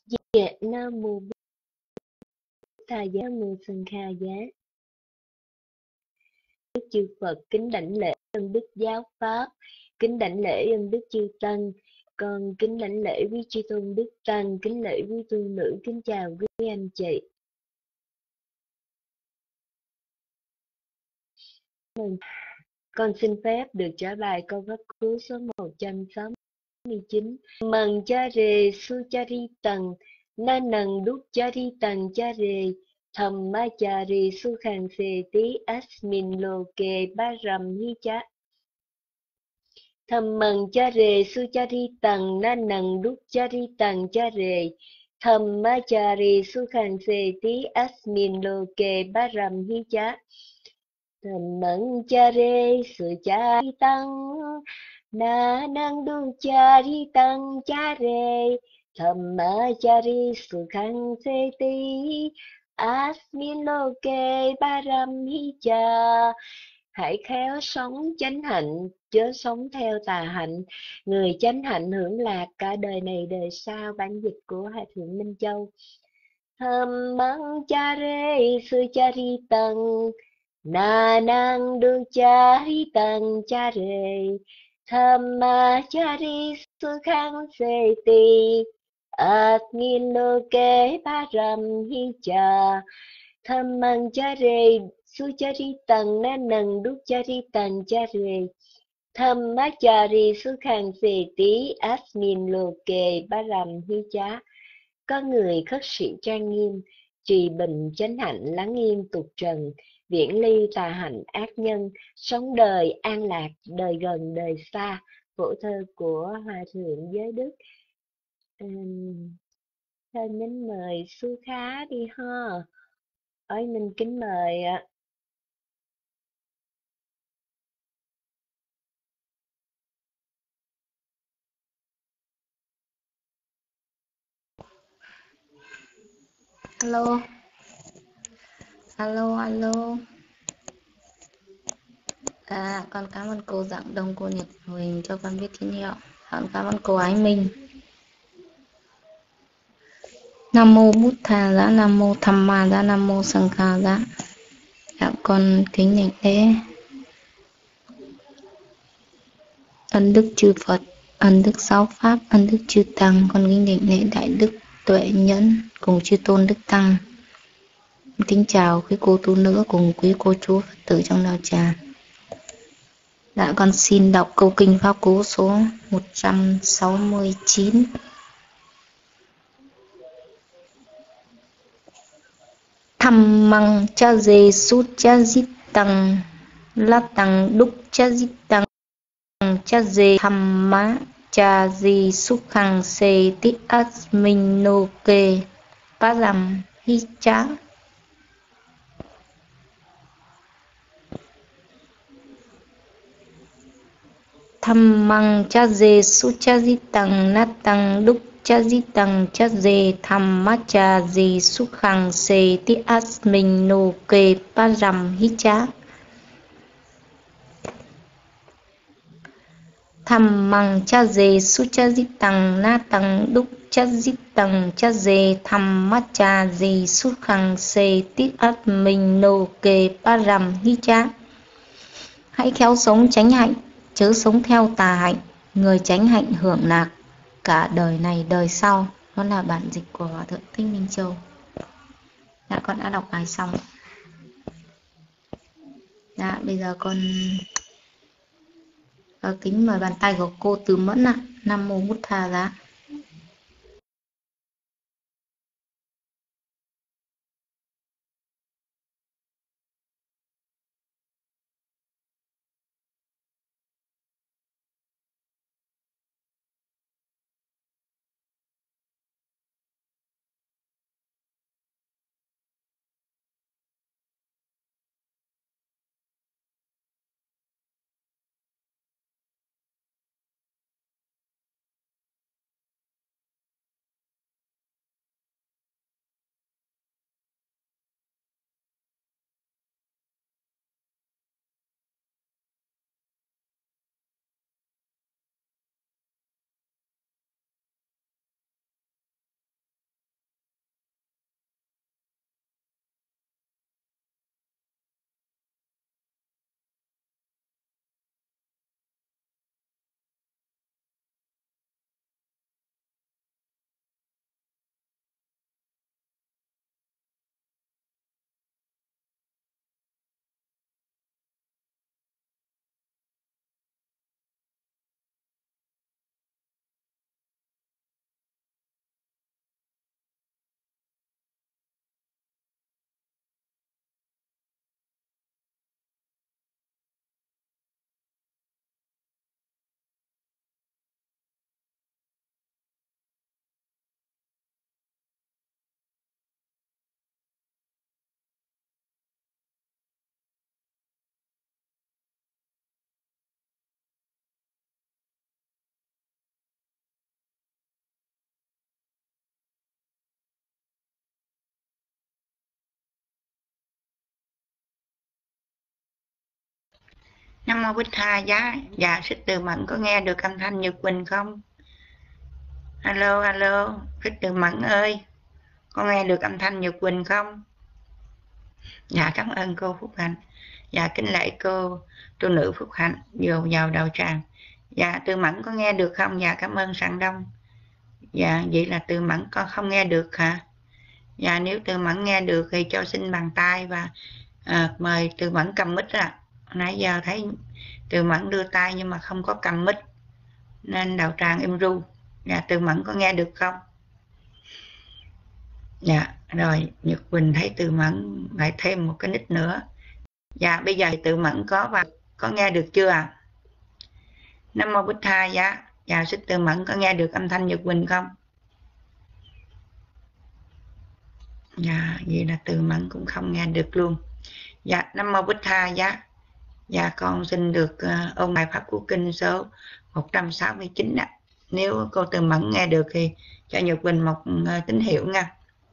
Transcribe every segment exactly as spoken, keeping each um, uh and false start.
Dạ, Nam Mô Bụt Thà Giá, Nam Mô Sanh Kha Giá. Đức chư Phật, kính đảnh lễ ơn Đức Giáo Pháp, kính đảnh lễ ơn Đức chư Tăng, con kính đảnh lễ quý chư tôn Đức Tăng, kính lễ quý tu nữ, kính chào quý anh chị. Con xin phép được trả bài câu pháp cú số một trăm sáu mươi chín. Mần cha rề su cha ri tầng, na nần đúc cha ri tầng cha rề, thầm ma cha ri su khang xê tí asmin lô kê ba rầm hi cha. Thầm mần cha rề su cha ri tầng, na nần đúc cha ri tầng cha rề, thầm ma cha ri su khang xê tí asmin lô kê ba rầm hi cha. Thầm mần cha rề su cha ri tăng, na năng đu cha ri tăng cha rề, thầm ma cha ri su khang xê tí asmin lô kê ba rầm hi cha. Hãy khéo sống chánh hạnh, chớ sống theo tà hạnh. Người chánh hạnh hưởng lạc cả đời này đời sau. Bản dịch của Hòa Thượng Minh Châu. Thầm măng cha rê sư cha ri tăng, na năng đu cha ri tăng cha rê, thầm ma cha ri sư khang xê tì, át nghìn lô kế ba rầm hi cha. Thầm măng cha rê su cha ri tầng, na nần đúc cha ri tầng cha rề, thầm má cha ri su khang xê tí asmin lô kê ba rầm hi chá. Có người khất sĩ trang nghiêm, trì bình chánh hạnh, lắng yên tục trần, viễn ly tà hạnh ác nhân, sống đời an lạc, đời gần đời xa. Phổ thơ của Hòa Thượng Giới Đức. Uhm, thôi mình mời Su Khá đi ha. Ơi mình kính mời ạ. Alo, alo, alo. À, con cảm ơn cô Giảng Đông, cô Nhật Huỳnh cho con biết tín hiệu. Con cảm ơn cô Ái Minh. Nam mô Bút Thà Giá, Nam mô Tham Ma Giá, Nam mô Sanh Kha Giá. Dạ, con kính đảnh lễ ân đức chư Phật, ân đức giáo pháp, ân đức chư Tăng. Con kính đảnh lễ đại đức tuệ nhẫn cùng chư tôn đức Tăng. Kính chào quý cô tu nữ cùng quý cô chú Phật tử trong đạo tràng. Dạ, con xin đọc câu kinh pháp cú số một trăm sáu mươi chín. Tham măng cha dê sút cha dít tăng, la tăng đúc cha dít tăng cha dê tham má cha dê sút khang xê tí át minh nô kê pa làm hi chá. Tham măng cha dê sút cha dít tăng, la tăng đúc cha dít tăng cha dê tham má cha dê sút khang xê tí át minh nô kê pa làm hi chá. Tham măng cha dê su cha di tăng, na tăng đúc cha di tăng cha dê tham mắt cha dê su khang xê tít át mình nô kê pa rằm hi cha. Hãy khéo sống chánh hạnh, chớ sống theo tà hạnh. Người chánh hạnh hưởng lạc cả đời này đời sau. Đó là bản dịch của Hòa Thượng Thích Minh Châu. Dạ, con đã đọc bài xong. Dạ, bây giờ con uh, kính mời bàn tay của cô Từ Mẫn ạ. Nam mô Bút Thà Giá. Nam mô Bích Tha Giá. Dạ Thích Từ Mẫn có nghe được âm thanh Nhật Quỳnh không? Alo alo, Thích Từ Mẫn ơi, có nghe được âm thanh Nhật Quỳnh không? Dạ cảm ơn cô Phúc Hạnh. Dạ kính lạy cô tu nữ Phúc Hạnh vô vào đầu tràng. Dạ Từ Mẫn có nghe được không? Dạ cảm ơn Sàng Đông. Dạ vậy là Từ Mẫn con không nghe được hả? Dạ nếu Từ Mẫn nghe được thì cho xin bàn tay và à, mời Từ Mẫn cầm mic ạ. Nãy giờ thấy Từ Mẫn đưa tay nhưng mà không có cầm mic nên đầu tràng im ru. Dạ Từ Mẫn có nghe được không? Dạ rồi, Nhật Quỳnh thấy Từ Mẫn lại thêm một cái nick nữa. Dạ bây giờ Từ Mẫn có và có nghe được chưa ạ? À? Nam mô Bích Tha Giá. Dạ Thích Từ Mẫn có nghe được âm thanh Nhật Quỳnh không? Dạ vậy là Từ Mẫn cũng không nghe được luôn. Dạ Nam mô Bích Tha Giá. Dạ con xin được uh, ôn bài pháp cú kinh số một trăm sáu mươi chín ạ. Nếu cô Từ Mẫn nghe được thì cho Nhật Quỳnh một uh, tín hiệu nha.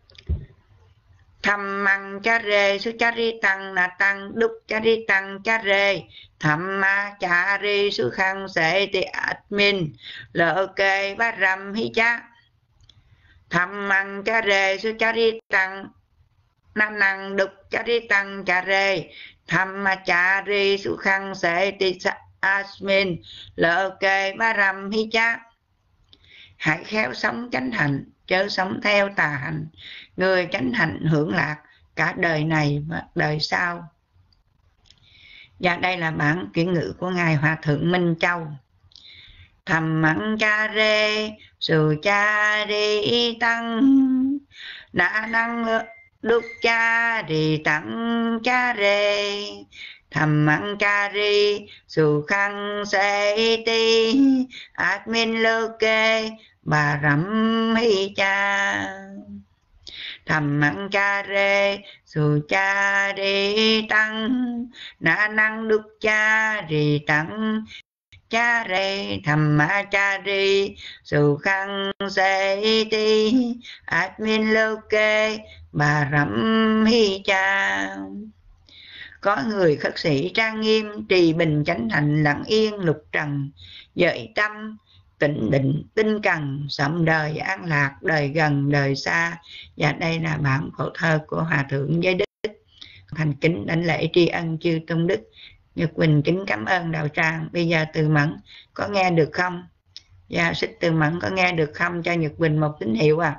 Tham măng cha rê su cha ri tăng na tăng đúc cha ri tăng cha rê tham ma cha ri su khang sệ ti admin lơ kê ba ram hi cha tham măng cha rê su cha ri tăng na năng đúc cha ri tăng cha rê tham ma cha ri su khang sệ ti admin lơ kê ba ram hi cha. Hãy khéo sống chánh hạnh, chớ sống theo tà hạnh. Người chánh hạnh hưởng lạc cả đời này và đời sau. Và đây là bản chuyển ngữ của Ngài Hòa Thượng Minh Châu. Thầm mặn cha rê, sù cha đi tăng, nã năng đúc cha đi tặng cha rê. Thầm mặn cha ri, sù khăn xe ti, admin lô kê, bà rắm hi cha. Thầm mặn cha rê, sù cha đi tăng, nã năng đúc cha đi tặng cha rê. Thầm mã cha ri, sù khăn xe ti, admin lô kê, bà rắm hi cha. Có người khất sĩ trang nghiêm, trì bình chánh hạnh, lặng yên lục trần, dợi tâm tịnh định tinh cần, sống đời an lạc, đời gần đời xa. Và đây là bản phổ thơ của Hòa Thượng Giới Đức. Thành kính đảnh lễ tri ân chư tôn đức. Nhật Quỳnh kính cảm ơn đạo tràng. Bây giờ Từ Mẫn có nghe được không? Dạ Thích Từ Mẫn có nghe được không? Cho Nhật Quỳnh một tín hiệu à.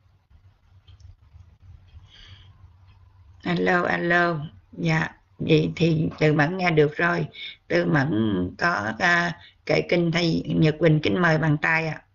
Alo alo. Dạ vậy thì Từ Mẫn nghe được rồi. Từ Mẫn có uh, kệ kinh thầy Nhật Quỳnh kính mời bàn tay ạ. À.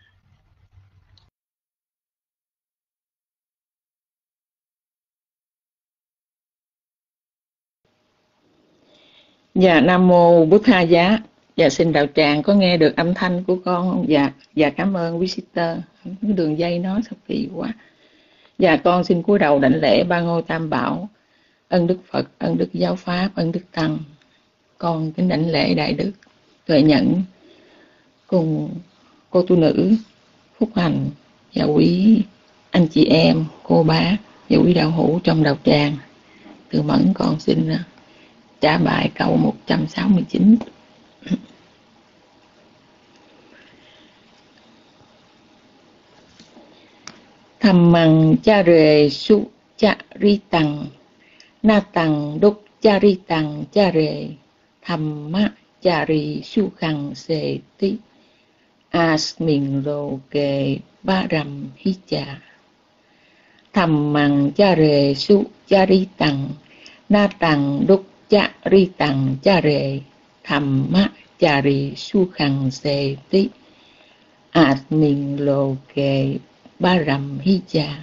Dạ Nam mô Bút Tha Giá. Dạ xin đạo tràng có nghe được âm thanh của con không? Dạ, dạ cảm ơn visitor. Cái đường dây nó sao kỳ quá. Dạ con xin cúi đầu đảnh lễ ba ngôi tam bảo, ân đức Phật, ân đức giáo pháp, ân đức tăng. Con kính đảnh lễ đại đức Tuệ Nhẫn cùng cô tu nữ Phúc Hạnh và quý anh chị em, cô bác và quý đạo hữu trong đạo tràng. Từ Mẫn con xin trả bài câu một trăm sáu mươi chín. Tham măng cha rề su cha ri tăng, na tăng đúc cha ri tăng cha rề, tham ma cha ri su khăn sê tí, as mình rô kê ba ram hi cha. Tham măng cha rề su cha ri tăng, na tăng đúc cha ri tăng cha rề, tham ma cha ri su khăn sê tí, as mình rô kê ba ram hi cha.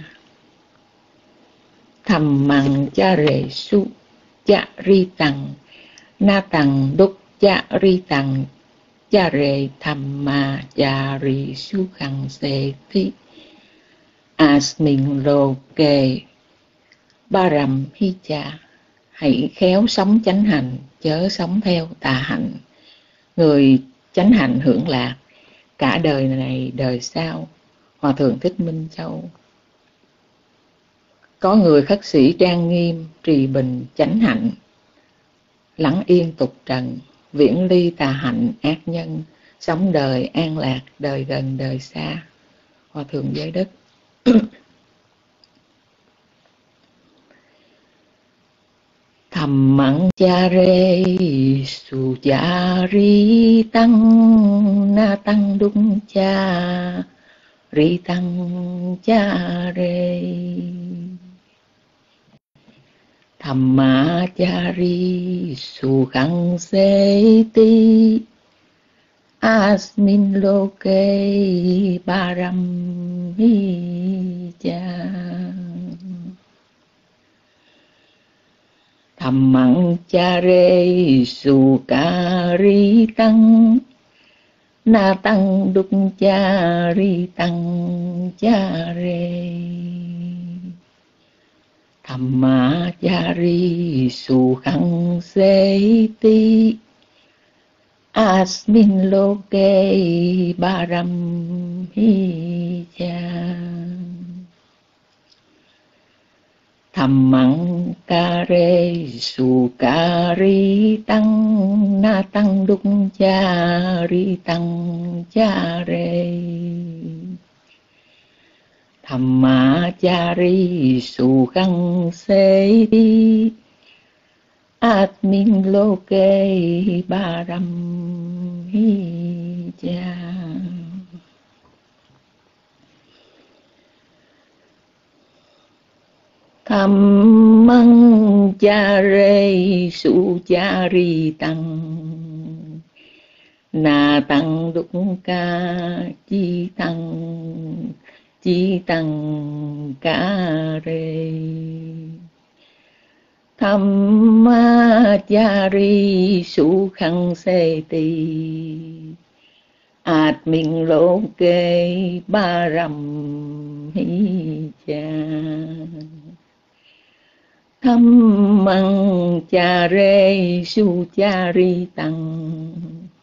Tham măng cha rề su cha ri tăng, na tăng đúc cha ri tăng cha rề, tham ma cha ri su khăn sê tí, as mình rô kê ba ram hi cha. Hãy khéo sống chánh hạnh, chớ sống theo tà hạnh. Người chánh hạnh hưởng lạc cả đời này đời sau. Hòa Thượng Thích Minh Châu. Có người khất sĩ trang nghiêm, trì bình chánh hạnh, lặng yên tục trần, viễn ly tà hạnh ác nhân, sống đời an lạc, đời gần đời xa. Hòa thượng Giới Đức. Dhammang chare su chari tăng na tăng đúng cha ri tăng chare. Dhammachari sukhang seti asmin loke param hi cha. Dhammang chare sukari tăng na tăng đúc chari tăng chare. Dhammachari sukhang seti asmin loke param hi cha. Dhammang kare sukari tăng na tăng đúc chari tăng chare. Dhammachari sukhang seti asmin loke param hi cha. Dhammang chare su chari tăng na tăng đúc ca chi tăng chi tăng ca re. Dhammachari sukhang seti admin loke param hi cha. Dhammang chare su chari tăng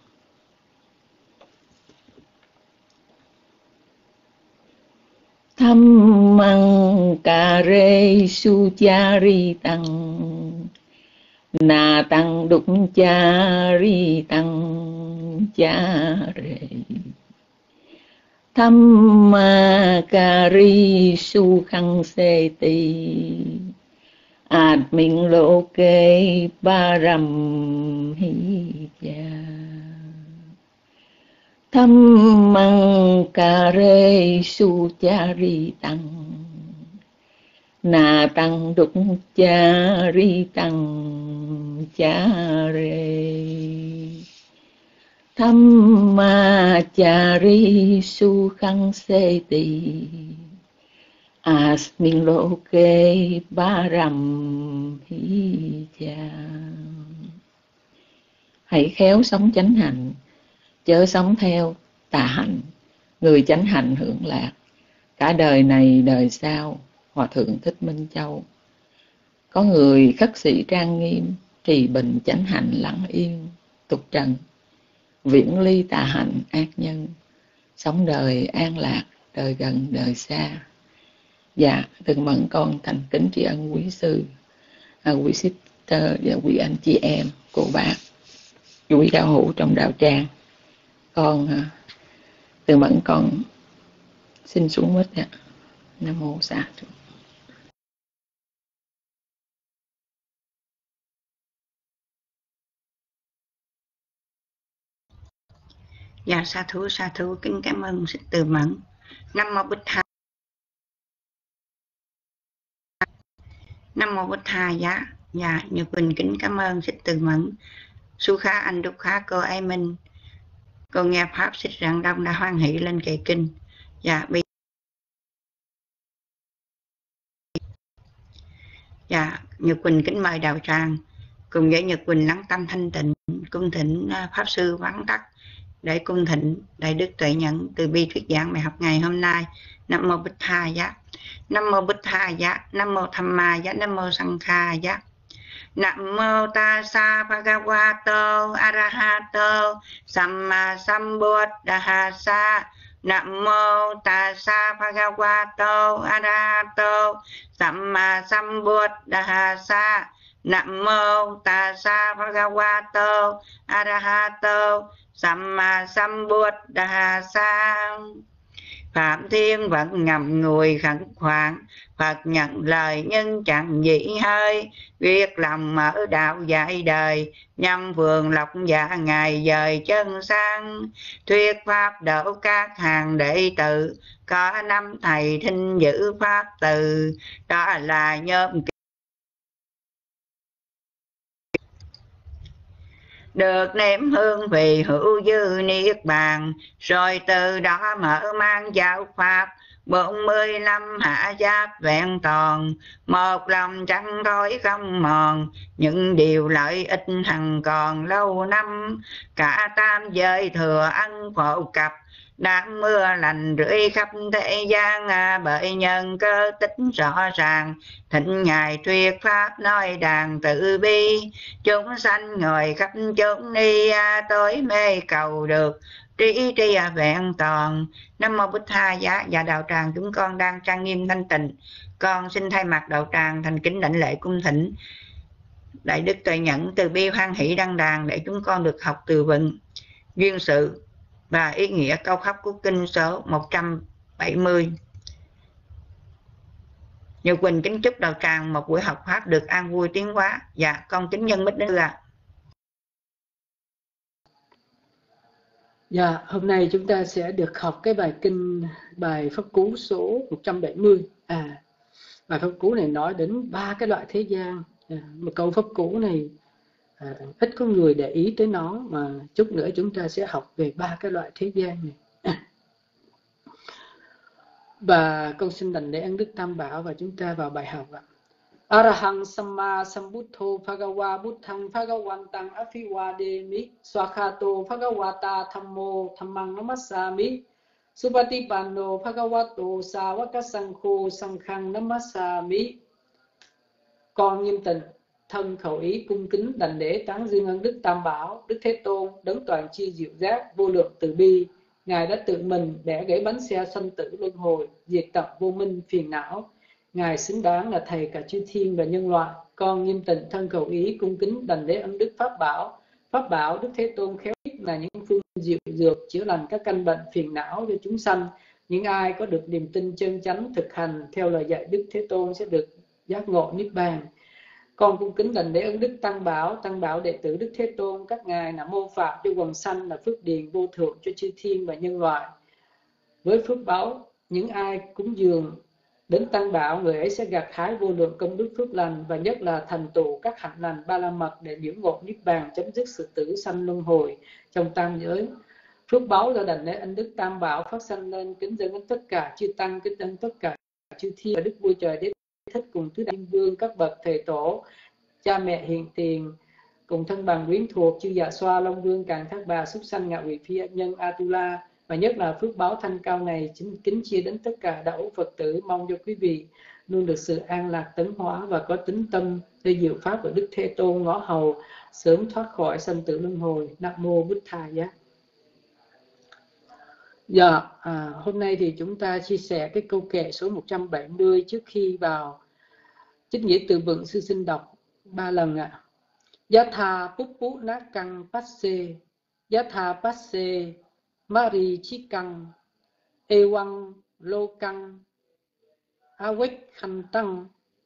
Dhammang kare su chari tăng na tăng đúc chari tăng chare. Dhammachari sukhang seti admin loke param hi cha. Dhammang kare su chari tăng na tăng đúc chari tăng chare. Dhammachari sukhang seti asmin loke param hi cha. Hãy khéo sống chánh hạnh, chớ sống theo tà hạnh. Người chánh hạnh hưởng lạc cả đời này đời sau. Hòa thượng Thích Minh Châu. Có người khất sĩ trang nghiêm, trì bình chánh hạnh lặng yên, tục trần, viễn ly tà hạnh ác nhân, sống đời an lạc, đời gần đời xa. Dạ, từng mẫn con thành kính tri ân quý sư, à, quý sister và quý anh chị em, cô bác, quý đạo hữu trong đạo tràng. Con à, từ mẫn con xin xuống mic ạ. Nam mô Sa Thủ. Dạ sa thú sa thú kính cảm ơn sư Từ Mẫn. Nam mô Bích Tha. Nam mô Bích Tha. Dạ dạ Nhật Quỳnh kính cảm ơn sư Từ Mẫn. Su Khá anh Đúc Khá cô Ái Minh. Con nghe pháp xích Rạng Đông đã hoan hỷ lên kệ kinh. Dạ bây Dạ Nhật Quỳnh kính mời đạo tràng cùng với Nhật Quỳnh lắng tâm thanh tịnh, cung thỉnh pháp sư vắng tắt để cung thỉnh đại đức tuệ nhẫn từ bi thuyết giảng bài học ngày hôm nay. Nam mô Bích Tha Giá. Nam mô Bích Tha Giá. Nam mô Tham Ma Giá. Nam mô Sang Kha Giá. Nam mô Tassa Bhagavato Arahato Samma Sambuddhassa. Nam mô Tassa Bhagavato Arahato Samma Sambuddhassa. Nam mô Tassa Bhagavato Arahato Samma Sambuddhassa. Phạm Thiên vẫn ngầm ngùi khẩn khoản, Phật nhận lời nhưng chẳng dĩ hơi. Quyết lòng mở đạo dạy đời, nhâm vườn lộc dạ ngày dời chân sang. Thuyết pháp độ các hàng đệ tử, có năm thầy thinh giữ pháp từ. Đó là nhóm được nếm hương vị hữu dư niết bàn, rồi từ đó mở mang giáo pháp. Bốn mươi năm hạ giáp vẹn toàn, một lòng chẳng thối không mòn. Những điều lợi ích hằng còn lâu năm, cả tam giới thừa ân phổ cập. Đám mưa lành rưỡi khắp thế gian, bởi nhân cơ tích rõ ràng. Thịnh ngài thuyết pháp nói đàn tự bi, chúng sanh ngồi khắp chốn ni, tối mê cầu được trí tri vẹn toàn. Nam mô Bụt Tha Giá. Và đạo tràng chúng con đang trang nghiêm thanh tịnh, con xin thay mặt đạo tràng thành kính đảnh lễ cung thỉnh Đại Đức Tuệ Nhẫn từ bi hoan hỷ đăng đàn, để chúng con được học từ vựng, duyên sự và ý nghĩa câu khắp của kinh số một trăm bảy mươi. Như Quỳnh kính chúc đạo tràng một buổi học pháp được an vui tiến hóa. Dạ, con kính nhân mít đến là. Dạ, hôm nay chúng ta sẽ được học cái bài kinh, bài pháp cú số một trăm bảy mươi. À, bài pháp cú này nói đến ba cái loại thế gian. À, một câu pháp cú này à, ít có người để ý tới nó, mà chút nữa chúng ta sẽ học về ba cái loại thế gian này. À. Và con xin đảnh lễ ân đức Tam Bảo và chúng ta vào bài học ạ. Arahang Samma Sambuddho Bhagava Buddhang Bhagavantang Afiwademi Swakhato Bhagavata Thammo Thammang Namassami Supatipanno Bhagavato Savaka Sankho Sankhang Namassami. Con nghiêm tịnh thân khẩu ý cung kính đảnh lễ tán dương ân đức Tam Bảo, Đức Thế Tôn đấng toàn chi diệu giác vô lượng từ bi. Ngài đã tự mình bẻ gãy bánh xe sanh tử luân hồi, diệt tận vô minh phiền não. Ngài xứng đáng là thầy cả chư thiên và nhân loại. Con nghiêm tịnh thân cầu ý cung kính đảnh lễ ân đức Pháp Bảo. Pháp Bảo Đức Thế Tôn khéo biết là những phương diệu dược chữa lành các căn bệnh phiền não cho chúng sanh. Những ai có được niềm tin chân chánh thực hành theo lời dạy Đức Thế Tôn sẽ được giác ngộ niết bàn. Con cung kính đảnh lễ ân đức Tăng Bảo, Tăng Bảo đệ tử Đức Thế Tôn, các ngài là mô phạm cho quần sanh, là phước điền vô thượng cho chư thiên và nhân loại. Với phước báo, những ai cúng dường đến Tăng Bảo, người ấy sẽ gặt hái vô lượng công đức phước lành, và nhất là thành tựu các hạnh lành ba la mật để liễu ngộ niết bàn, chấm dứt sự tử sanh luân hồi trong tam giới. Phước báo do đảnh lễ ân đức Tam Bảo phát sanh lên, kính dâng đến tất cả chư tăng, kính dâng tất cả chư thiên và Đức Vua Trời Đế Thích cùng tứ đại thiên vương, các bậc thầy tổ, cha mẹ hiền tiền, cùng thân bằng quyến thuộc, chư Dạ Xoa, Long Vương, Càn Thác Bà, Súc Sanh, Ngạ Quỷ Phi, Nhân, Atula. Và nhất là phước báo thanh cao này chính kính chia đến tất cả đạo hữu Phật tử, mong cho quý vị luôn được sự an lạc tấn hóa và có tính tâm theo diệu pháp của Đức Thế Tôn ngõ hầu, sớm thoát khỏi sanh tử luân hồi. Nam mô Bụt Tha Giá. Dạ, à, hôm nay thì chúng ta chia sẻ cái câu kệ số một trăm bảy mươi. Trước khi vào trích nghĩa từ vựng, sư xin đọc ba lần ạ. À. Yatha pupu nakang passe, yatha passe Mari Chikang Ewang Lokang Awek Khantang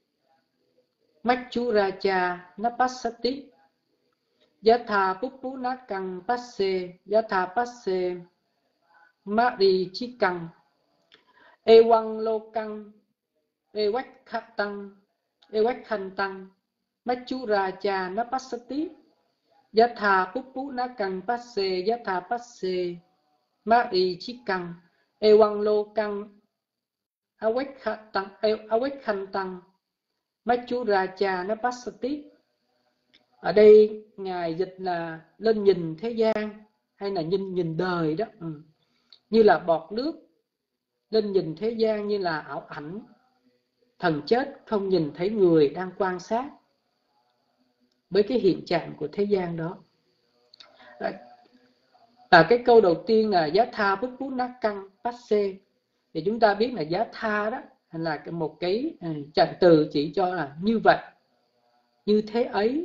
Machuracha Napasati Yatha Pupu Nakang Passe, Yatha Passe Mari Chikang Ewang Lokang Ewek Khantang Ewek Khantang Machuracha Napasati Yatha Pupu Nakang Passe, Yatha Passe Mari Chikang Ewang Lokang Awek Khantang Awek Khantang Machuracha Napasati. Ở đây ngài dịch là lên nhìn thế gian, hay là nhìn nhìn đời đó. Ừ. Như là bọt nước lên nhìn thế gian, như là ảo ảnh. Thần chết không nhìn thấy người đang quan sát với cái hiện trạng của thế gian đó. Và cái câu đầu tiên là giá tha bút bút nát căng passe, thì chúng ta biết là giá tha đó là một cái trạng từ chỉ cho là như vậy, như thế ấy.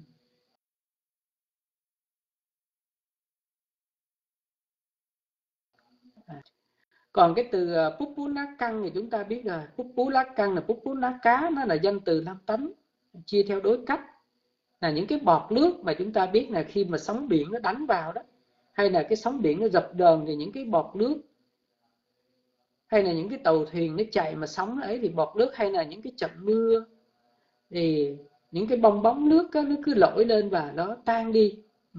Còn cái từ púp pú ná căng thì chúng ta biết rồi, púp pú lá căng là púp pú ná cá, nó là danh từ năm tánh, chia theo đối cách, là những cái bọt nước mà chúng ta biết là khi mà sóng biển nó đánh vào đó, hay là cái sóng biển nó dập dờn thì những cái bọt nước, hay là những cái tàu thuyền nó chạy mà sóng ấy thì bọt nước, hay là những cái trận mưa thì những cái bong bóng nước đó, nó cứ lội lên và nó tan đi,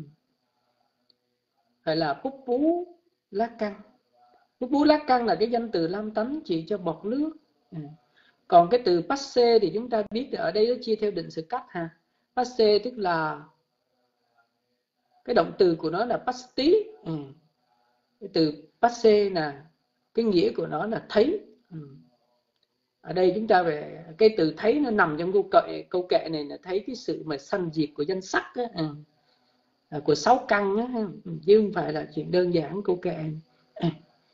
gọi là púp pú lá căng. Púp pú lá căng là cái danh từ lam tánh chỉ cho bọt nước. Còn cái từ passe thì chúng ta biết ở đây nó chia theo định sự cách ha. Passe tức là cái động từ của nó là pasti. Ừ. Cái từ passe là cái nghĩa của nó là thấy. Ừ. Ở đây chúng ta về cái từ thấy nó nằm trong câu kệ câu kệ này là thấy cái sự mà sanh diệt của danh sắc á, ừ. Của sáu căn á, chứ không phải là chuyện đơn giản câu kệ. Ừ.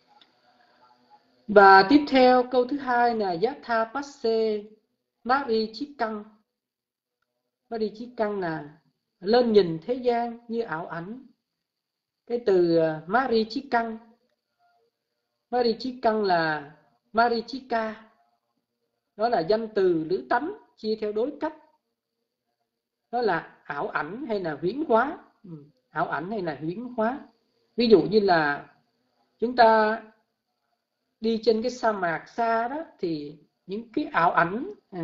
Và tiếp theo câu thứ hai là yatha passe mari chi căng. Mari chi căng là lên nhìn thế gian như ảo ảnh. Cái từ mari chi căng, mari chi căng là marichika, đó là danh từ lữ tánh chia theo đối cách, đó là ảo ảnh hay là huyễn hóa. Ừ. Ảo ảnh hay là huyễn hóa. Ví dụ như là chúng ta đi trên cái sa mạc xa đó thì những cái ảo ảnh ừ,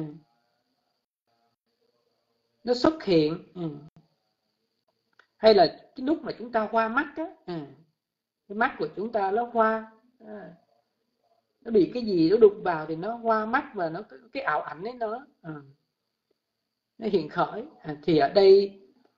nó xuất hiện. Ừ. Hay là cái lúc mà chúng ta hoa mắt á, ừ, cái mắt của chúng ta nó hoa, à, nó bị cái gì nó đụng vào thì nó hoa mắt và nó cái ảo ảnh ấy nó ừ, nó hiện khởi. À, thì ở đây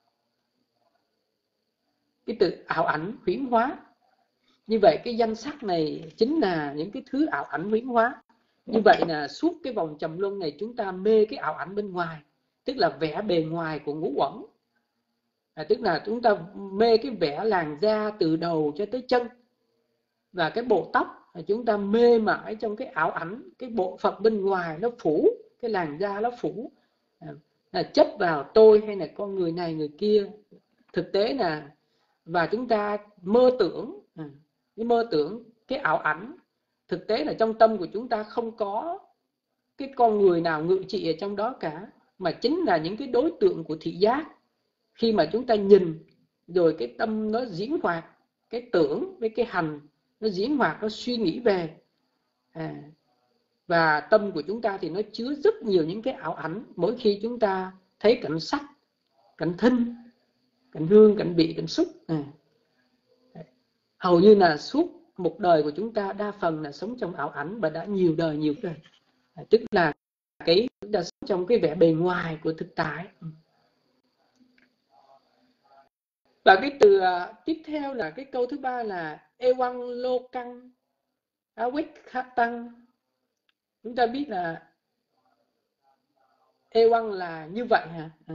cái từ ảo ảnh huyễn hóa. Như vậy cái danh sắc này chính là những cái thứ ảo ảnh huyễn hóa. Như vậy là suốt cái vòng trầm luân này chúng ta mê cái ảo ảnh bên ngoài, tức là vẻ bề ngoài của ngũ uẩn. À, tức là chúng ta mê cái vẻ làn da từ đầu cho tới chân, và cái bộ tóc chúng ta mê mãi trong cái ảo ảnh, cái bộ phận bên ngoài nó phủ, cái làn da nó phủ, à, là chất vào tôi hay là con người này người kia. Thực tế là và chúng ta mơ tưởng, à, cái mơ tưởng cái ảo ảnh. Thực tế là trong tâm của chúng ta không có cái con người nào ngự trị ở trong đó cả, mà chính là những cái đối tượng của thị giác. Khi mà chúng ta nhìn rồi cái tâm nó diễn hoạt, cái tưởng với cái hành nó diễn hoạt, nó suy nghĩ về, à, và tâm của chúng ta thì nó chứa rất nhiều những cái ảo ảnh. Mỗi khi chúng ta thấy cảnh sắc, cảnh thinh, cảnh hương, cảnh vị, cảnh xúc, à, hầu như là suốt một đời của chúng ta đa phần là sống trong ảo ảnh, và đã nhiều đời nhiều đời, à, tức là cái chúng ta sống trong cái vẻ bề ngoài của thực tại. Và cái từ uh, tiếp theo là cái câu thứ ba là Ewang Lô Căng Awik Tăng. Chúng ta biết là Ewang là như vậy hả? Ừ.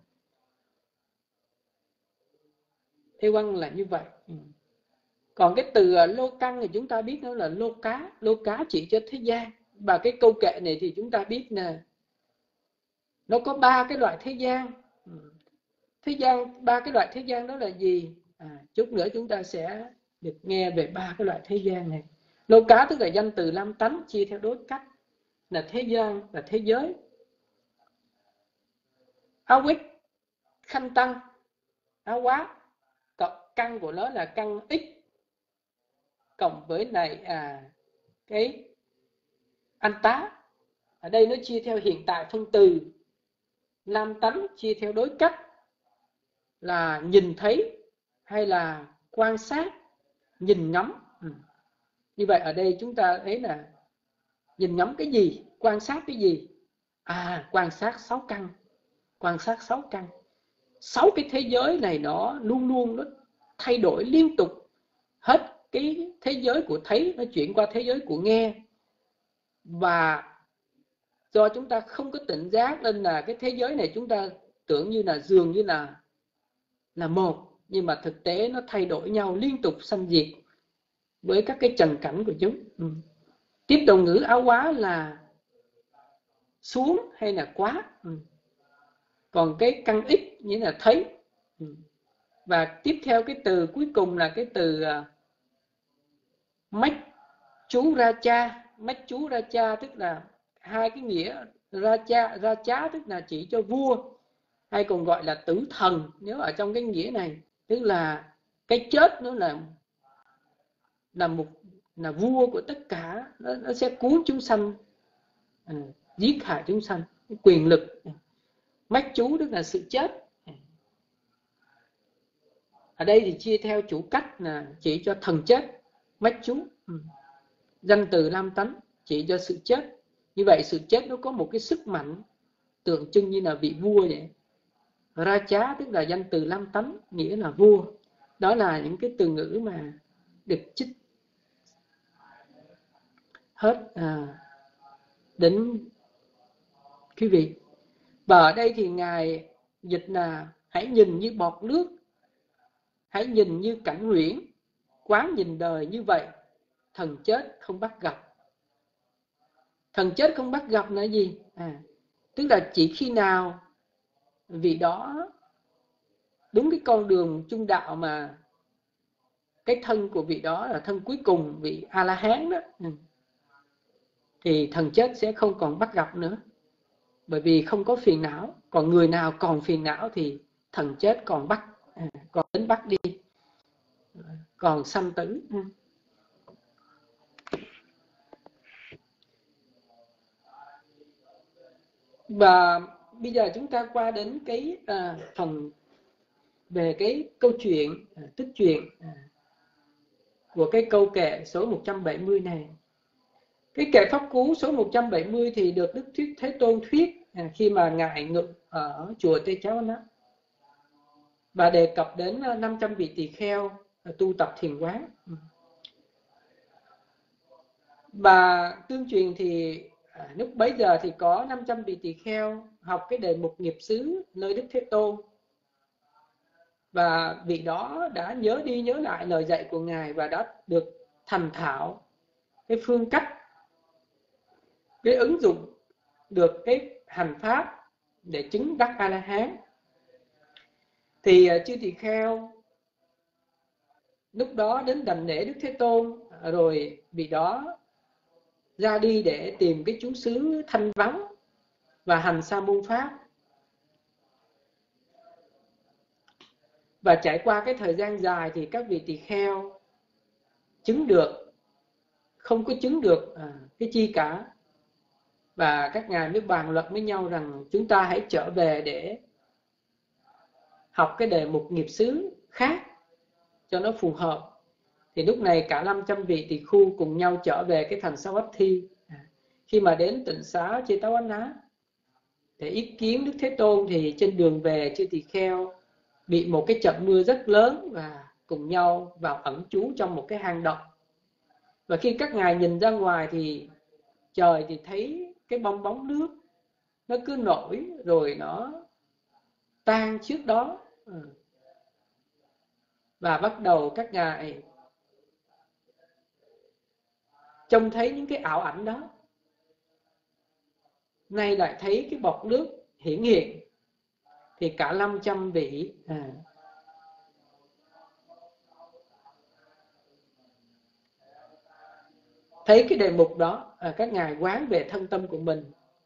Ewang là như vậy. Ừ. Còn cái từ uh, Lô Căng thì chúng ta biết nó là lô cá. Lô cá chỉ cho thế gian. Và cái câu kệ này thì chúng ta biết là nó có ba cái loại thế gian. Ừ. Thế gian, ba cái loại thế gian đó là gì? À, chút nữa chúng ta sẽ được nghe về ba cái loại thế gian này. Lô cá tức là danh từ lam tánh chia theo đối cách, là thế gian, là thế giới. Áo quýt khanh tăng, áo quá, cộng căn của nó là căn x cộng với này à, cái anh tá. Ở đây nó chia theo hiện tại phân từ, lam tánh chia theo đối cách là nhìn thấy hay là quan sát, nhìn ngắm. Ừ. Như vậy ở đây chúng ta thấy là nhìn ngắm cái gì, quan sát cái gì? À, quan sát sáu căn, quan sát sáu căn. Sáu cái thế giới này nó luôn luôn nó thay đổi liên tục. Hết cái thế giới của thấy nó chuyển qua thế giới của nghe. Và do chúng ta không có tỉnh giác nên là cái thế giới này chúng ta tưởng như là dường như là là một. nhưng mà thực tế nó thay đổi nhau liên tục sanh diệt với các cái trần cảnh của chúng. Ừ. Tiếp đầu ngữ áo quá là xuống hay là quá. Ừ. Còn cái căn ít nghĩa là thấy. Ừ. Và tiếp theo cái từ cuối cùng là cái từ uh, mách chú ra cha. Mách chú ra cha tức là hai cái nghĩa. Ra cha, ra chá tức là chỉ cho vua, hay còn gọi là tử thần nếu ở trong cái nghĩa này, tức là cái chết nó là là một là vua của tất cả, nó, nó sẽ cuốn chúng sanh, à, giết hại chúng sanh, quyền lực. Mách chú tức là sự chết. Ở đây thì chia theo chủ cách là chỉ cho thần chết, mách chú. Ừ. Danh từ Lam Tánh chỉ cho sự chết. Như vậy sự chết nó có một cái sức mạnh tượng trưng như là vị vua vậy. Ra chá tức là danh từ Lam Tánh, nghĩa là vua. Đó là những cái từ ngữ mà được trích hết à, đến quý vị. Và ở đây thì Ngài dịch là hãy nhìn như bọt nước, hãy nhìn như cảnh huyễn, quán nhìn đời như vậy, thần chết không bắt gặp. Thần chết không bắt gặp là gì? À, tức là chỉ khi nào vị đó đúng cái con đường trung đạo mà cái thân của vị đó là thân cuối cùng, vị A-la-hán đó, thì thần chết sẽ không còn bắt gặp nữa. Bởi vì không có phiền não. Còn người nào còn phiền não thì thần chết còn bắt, à, còn đến bắt đi, còn sanh tử. Và bây giờ chúng ta qua đến cái à, phần về cái câu chuyện, à, tích truyện à, của cái câu kệ số một trăm bảy mươi này. Cái kệ pháp cú số một trăm bảy mươi thì được Đức Thuyết Thế Tôn thuyết à, khi mà Ngài ngự ở chùa Tê Cháo Ná, và đề cập đến năm trăm vị tỳ kheo tu tập thiền quán. Và tương truyền thì à, lúc bấy giờ thì có năm trăm vị tỳ kheo học cái đề mục nghiệp xứ nơi Đức Thế Tôn. Và vị đó đã nhớ đi nhớ lại lời dạy của Ngài và đã được thành thạo cái phương cách, cái ứng dụng được cái hành pháp để chứng đắc A-la-hán. Thì chư tỳ kheo lúc đó đến đảnh lễ Đức Thế Tôn, rồi vị đó ra đi để tìm cái trú xứ thanh vắng và hành sa môn pháp. Và trải qua cái thời gian dài thì các vị tỳ kheo chứng được, không có chứng được à, cái chi cả. Và các ngài mới bàn luận với nhau rằng chúng ta hãy trở về để học cái đề mục nghiệp xứ khác cho nó phù hợp. Thì lúc này cả năm trăm vị tỳ khu cùng nhau trở về cái thành Savatthi. Khi mà đến tịnh xá Jetavana để ý kiến Đức Thế Tôn thì trên đường về chư tỳ kheo bị một cái trận mưa rất lớn và cùng nhau vào ẩn trú trong một cái hang động. Và khi các ngài nhìn ra ngoài thì trời thì thấy cái bong bóng nước nó cứ nổi rồi nó tan trước đó. Và bắt đầu các ngài trông thấy những cái ảo ảnh đó. Nay lại thấy cái bọt nước hiển hiện. Thì cả năm trăm vị à, thấy cái đề mục đó, à, các ngài quán về thân tâm của mình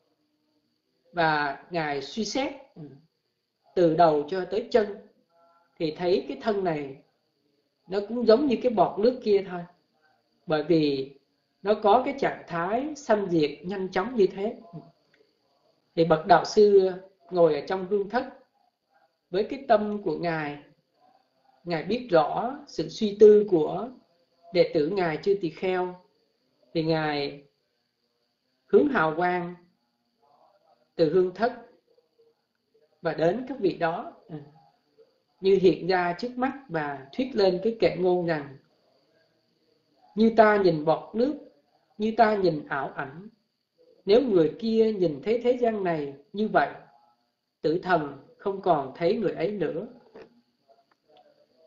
và ngài suy xét từ đầu cho tới chân, thì thấy cái thân này nó cũng giống như cái bọt nước kia thôi, bởi vì nó có cái trạng thái sanh diệt nhanh chóng như thế. Thì bậc đạo sư ngồi ở trong hương thất với cái tâm của ngài, ngài biết rõ sự suy tư của đệ tử ngài chư tỳ kheo, thì ngài hướng hào quang từ hương thất và đến các vị đó, như hiện ra trước mắt và thuyết lên cái kệ ngôn rằng: như ta nhìn bọt nước, như ta nhìn ảo ảnh, nếu người kia nhìn thấy thế gian này như vậy, tử thần không còn thấy người ấy nữa.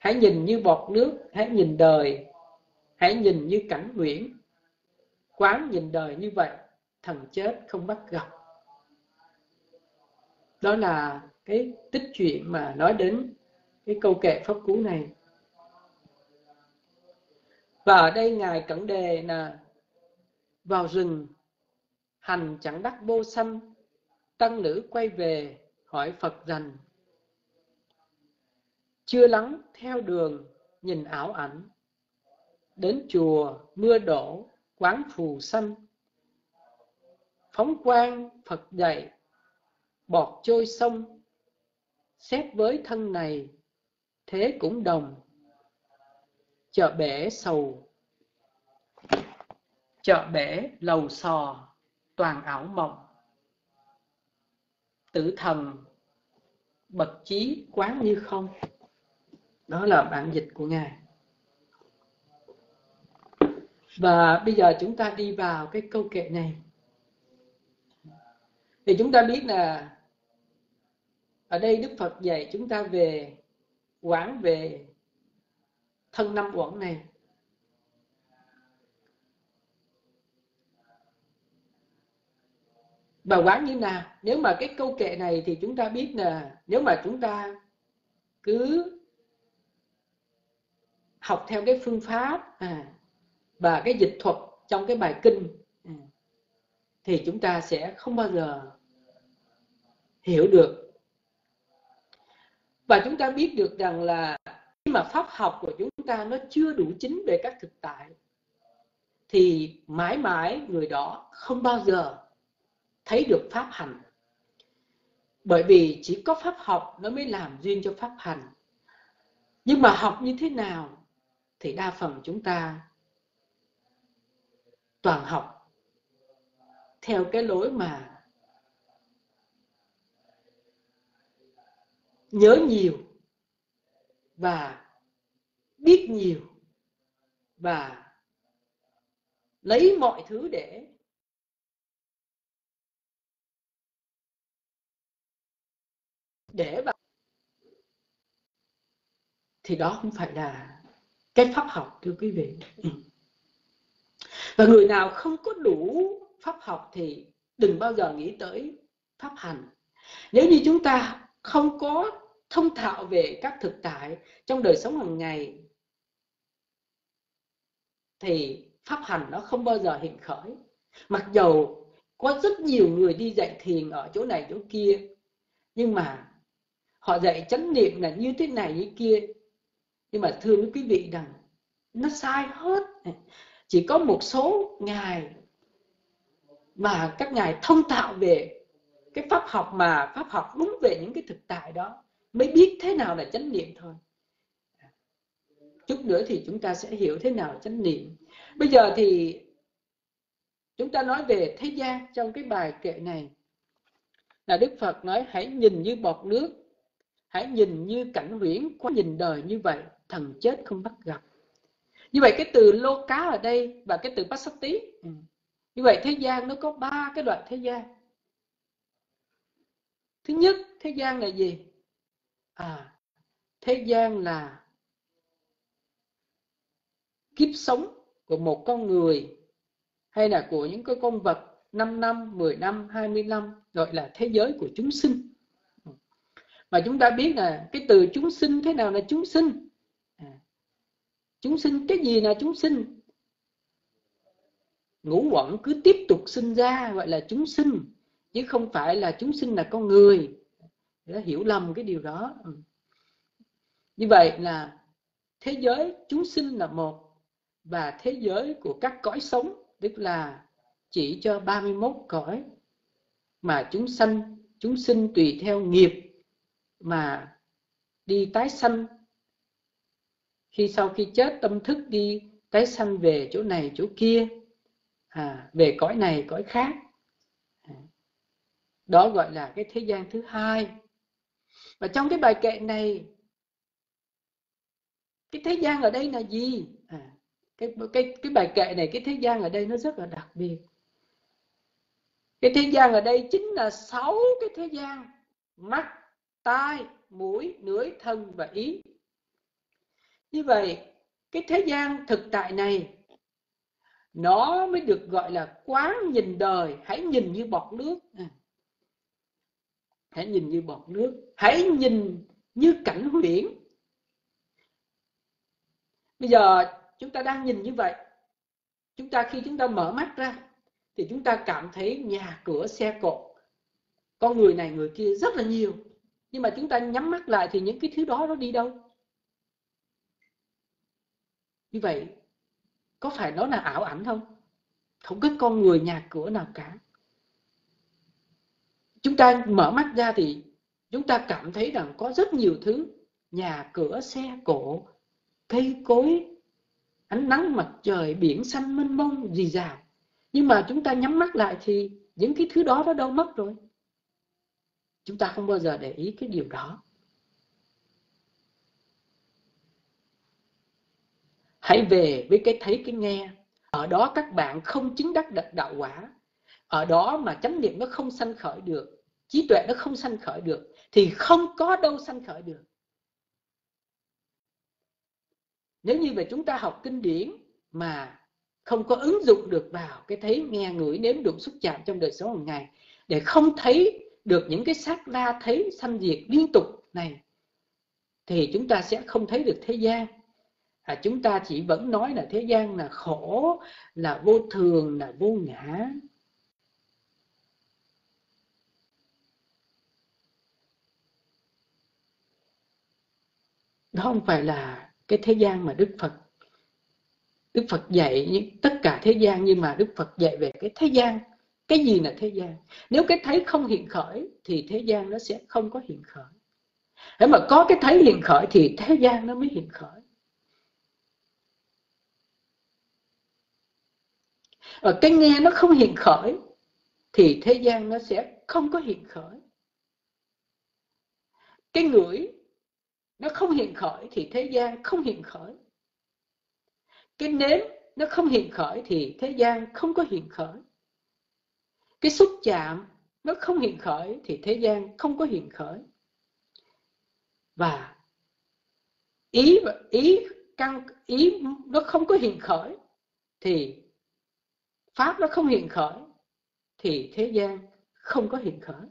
hãy nhìn như bọt nước, hãy nhìn đời, hãy nhìn như cảnh huyễn, quán nhìn đời như vậy, thần chết không bắt gặp. Đó là cái tích truyện mà nói đến cái câu kệ pháp cú này. Và ở đây Ngài Cẩn Đề là vào rừng hành chẳng đắc vô sanh, tăng nữ quay về hỏi Phật rằng: chưa lắng theo đường nhìn ảo ảnh, đến chùa mưa đổ quán phù sanh, phóng quang Phật dạy bọt trôi sông, xét với thân này thế cũng đồng, chợ bể sầu chợ bể lầu xò toàn ảo mộng, tử thần bậc trí quán như không. Đó là bản dịch của Ngài. Và bây giờ chúng ta đi vào cái câu kệ này. Thì chúng ta biết là ở đây Đức Phật dạy chúng ta về quán về thân năm uẩn này. Và quán như nào? Nếu mà cái câu kệ này thì chúng ta biết là nếu mà chúng ta cứ học theo cái phương pháp à, và cái dịch thuật trong cái bài kinh à, thì chúng ta sẽ không bao giờ hiểu được. Và chúng ta biết được rằng là khi mà pháp học của chúng ta nó chưa đủ chính về các thực tại thì mãi mãi người đó không bao giờ thấy được pháp hành. Bởi vì chỉ có pháp học nó mới làm duyên cho pháp hành. Nhưng mà học như thế nào thì đa phần chúng ta toàn học theo cái lối mà nhớ nhiều và biết nhiều và lấy mọi thứ để để vào, thì đó không phải là cái pháp học, thưa quý vị. Và người nào không có đủ pháp học thì đừng bao giờ nghĩ tới pháp hành. Nếu như chúng ta không có thông thạo về các thực tại trong đời sống hàng ngày thì pháp hành nó không bao giờ hiện khởi. Mặc dầu có rất nhiều người đi dạy thiền ở chỗ này chỗ kia, nhưng mà họ dạy chánh niệm là như thế này như kia, nhưng mà thưa với quý vị rằng nó sai hết. Chỉ có một số ngài mà các ngài thông thạo về cái pháp học, mà pháp học đúng về những cái thực tại đó, mới biết thế nào là chánh niệm thôi. Chút nữa thì chúng ta sẽ hiểu thế nào là chánh niệm. Bây giờ thì chúng ta nói về thế gian. Trong cái bài kệ này là Đức Phật nói: hãy nhìn như bọt nước, hãy nhìn như cảnh huyễn, qua nhìn đời như vậy, thần chết không bắt gặp. Như vậy cái từ lô cá ở đây và cái từ passati, như vậy thế gian nó có ba cái đoạn thế gian. Thứ nhất, thế gian là gì? À, thế gian là kiếp sống của một con người hay là của những cái con vật năm năm, mười năm, hai mươi năm, gọi là thế giới của chúng sinh. Mà chúng ta biết là cái từ chúng sinh, thế nào là chúng sinh? À, chúng sinh, cái gì là chúng sinh? Ngũ uẩn cứ tiếp tục sinh ra gọi là chúng sinh, chứ không phải là chúng sinh là con người. Đã hiểu lầm cái điều đó. Như vậy là thế giới chúng sinh là một, và thế giới của các cõi sống, tức là chỉ cho ba mươi mốt cõi mà chúng sanh, chúng sinh tùy theo nghiệp mà đi tái sanh. Khi sau khi chết, tâm thức đi tái sanh về chỗ này chỗ kia, à, về cõi này cõi khác. Đó gọi là cái thế gian thứ hai. Và trong cái bài kệ này, cái thế gian ở đây là gì? À, cái, cái, cái bài kệ này, cái thế gian ở đây nó rất là đặc biệt. Cái thế gian ở đây chính là sáu cái thế gian: mắt, tai, mũi, lưỡi, thân và ý. Như vậy cái thế gian thực tại này nó mới được gọi là quán nhìn đời. Hãy nhìn như bọt nước, hãy nhìn như bọt nước, hãy nhìn như cảnh huyễn. Bây giờ chúng ta đang nhìn như vậy. Chúng ta khi chúng ta mở mắt ra thì chúng ta cảm thấy nhà cửa xe cộ, con người này người kia rất là nhiều. Nhưng mà chúng ta nhắm mắt lại thì những cái thứ đó nó đi đâu? Như vậy có phải nó là ảo ảnh không? Không có con người nhà cửa nào cả. Chúng ta mở mắt ra thì chúng ta cảm thấy rằng có rất nhiều thứ, nhà cửa xe cộ, cây cối, ánh nắng mặt trời, biển xanh mênh mông rì rào. Nhưng mà chúng ta nhắm mắt lại thì những cái thứ đó nó đâu mất rồi. Chúng ta không bao giờ để ý cái điều đó. Hãy về với cái thấy cái nghe. Ở đó các bạn không chứng đắc đạo quả. Ở đó mà chánh niệm nó không sanh khởi được, trí tuệ nó không sanh khởi được, thì không có đâu sanh khởi được. Nếu như về chúng ta học kinh điển mà không có ứng dụng được vào cái thấy nghe ngửi nếm đụng xúc chạm trong đời sống hàng ngày, để không thấy được những cái sát na thấy sanh diệt liên tục này, thì chúng ta sẽ không thấy được thế gian. À, chúng ta chỉ vẫn nói là thế gian là khổ, là vô thường, là vô ngã. Đó không phải là cái thế gian mà Đức Phật Đức Phật dạy tất cả thế gian, nhưng mà Đức Phật dạy về cái thế gian. Cái gì là thế gian? Nếu cái thấy không hiện khởi thì thế gian nó sẽ không có hiện khởi. Nếu mà có cái thấy hiện khởi thì thế gian nó mới hiện khởi. Ở cái nghe nó không hiện khởi thì thế gian nó sẽ không có hiện khởi. Cái ngửi nó không hiện khởi thì thế gian không hiện khởi. Cái nếm nó không hiện khởi thì thế gian không có hiện khởi. Cái xúc chạm nó không hiện khởi thì thế gian không có hiện khởi. Và ý ý căn ý nó không có hiện khởi thì pháp nó không hiện khởi thì thế gian không có hiện khởi.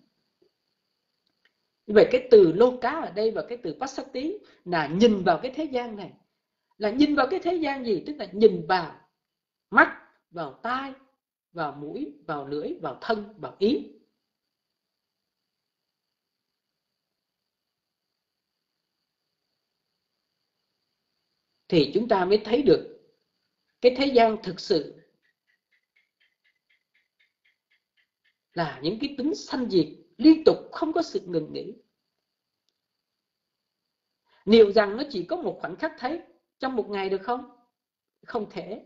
Vậy cái từ lô cá ở đây và cái từ passati là nhìn vào cái thế gian này. Là nhìn vào cái thế gian gì? Tức là nhìn vào mắt, vào tai, vào mũi, vào lưỡi, vào thân, vào ý. Thì chúng ta mới thấy được cái thế gian thực sự là những cái tính sanh diệt liên tục, không có sự ngừng nghỉ. Liệu rằng nó chỉ có một khoảnh khắc thấy trong một ngày được không? Không thể.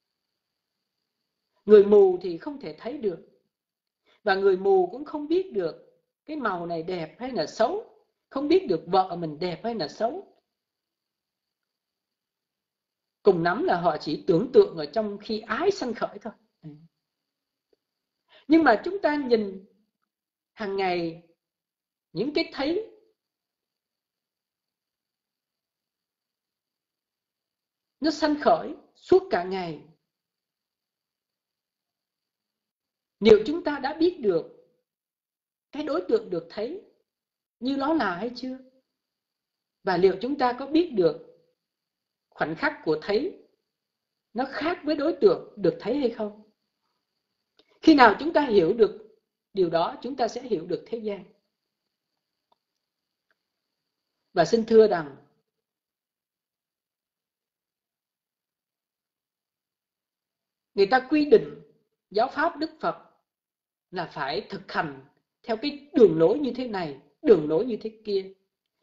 Người mù thì không thể thấy được. Và người mù cũng không biết được cái màu này đẹp hay là xấu. Không biết được vợ mình đẹp hay là xấu. Cùng lắm là họ chỉ tưởng tượng ở trong khi ái sanh khởi thôi. Nhưng mà chúng ta nhìn hàng ngày những cái thấy nó sanh khởi suốt cả ngày. Liệu chúng ta đã biết được cái đối tượng được thấy như nó là hay chưa? Và liệu chúng ta có biết được khoảnh khắc của thấy nó khác với đối tượng được thấy hay không? Khi nào chúng ta hiểu được điều đó, chúng ta sẽ hiểu được thế gian. Và xin thưa rằng người ta quy định giáo pháp Đức Phật là phải thực hành theo cái đường lối như thế này, đường lối như thế kia.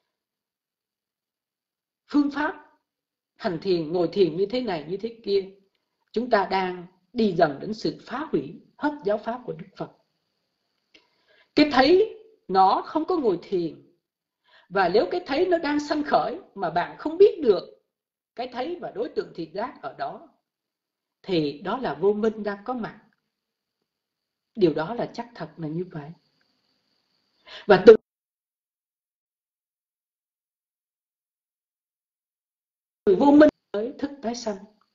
Phương pháp hành thiền, ngồi thiền như thế này, như thế kia. Chúng ta đang đi dần đến sự phá hủy hết giáo pháp của Đức Phật. Cái thấy nó không có ngồi thiền. Và nếu cái thấy nó đang sanh khởi mà bạn không biết được cái thấy và đối tượng thị giác ở đó, thì đó là vô minh đang có mặt. Điều đó là chắc thật là như vậy. Và từ từ vô sanh.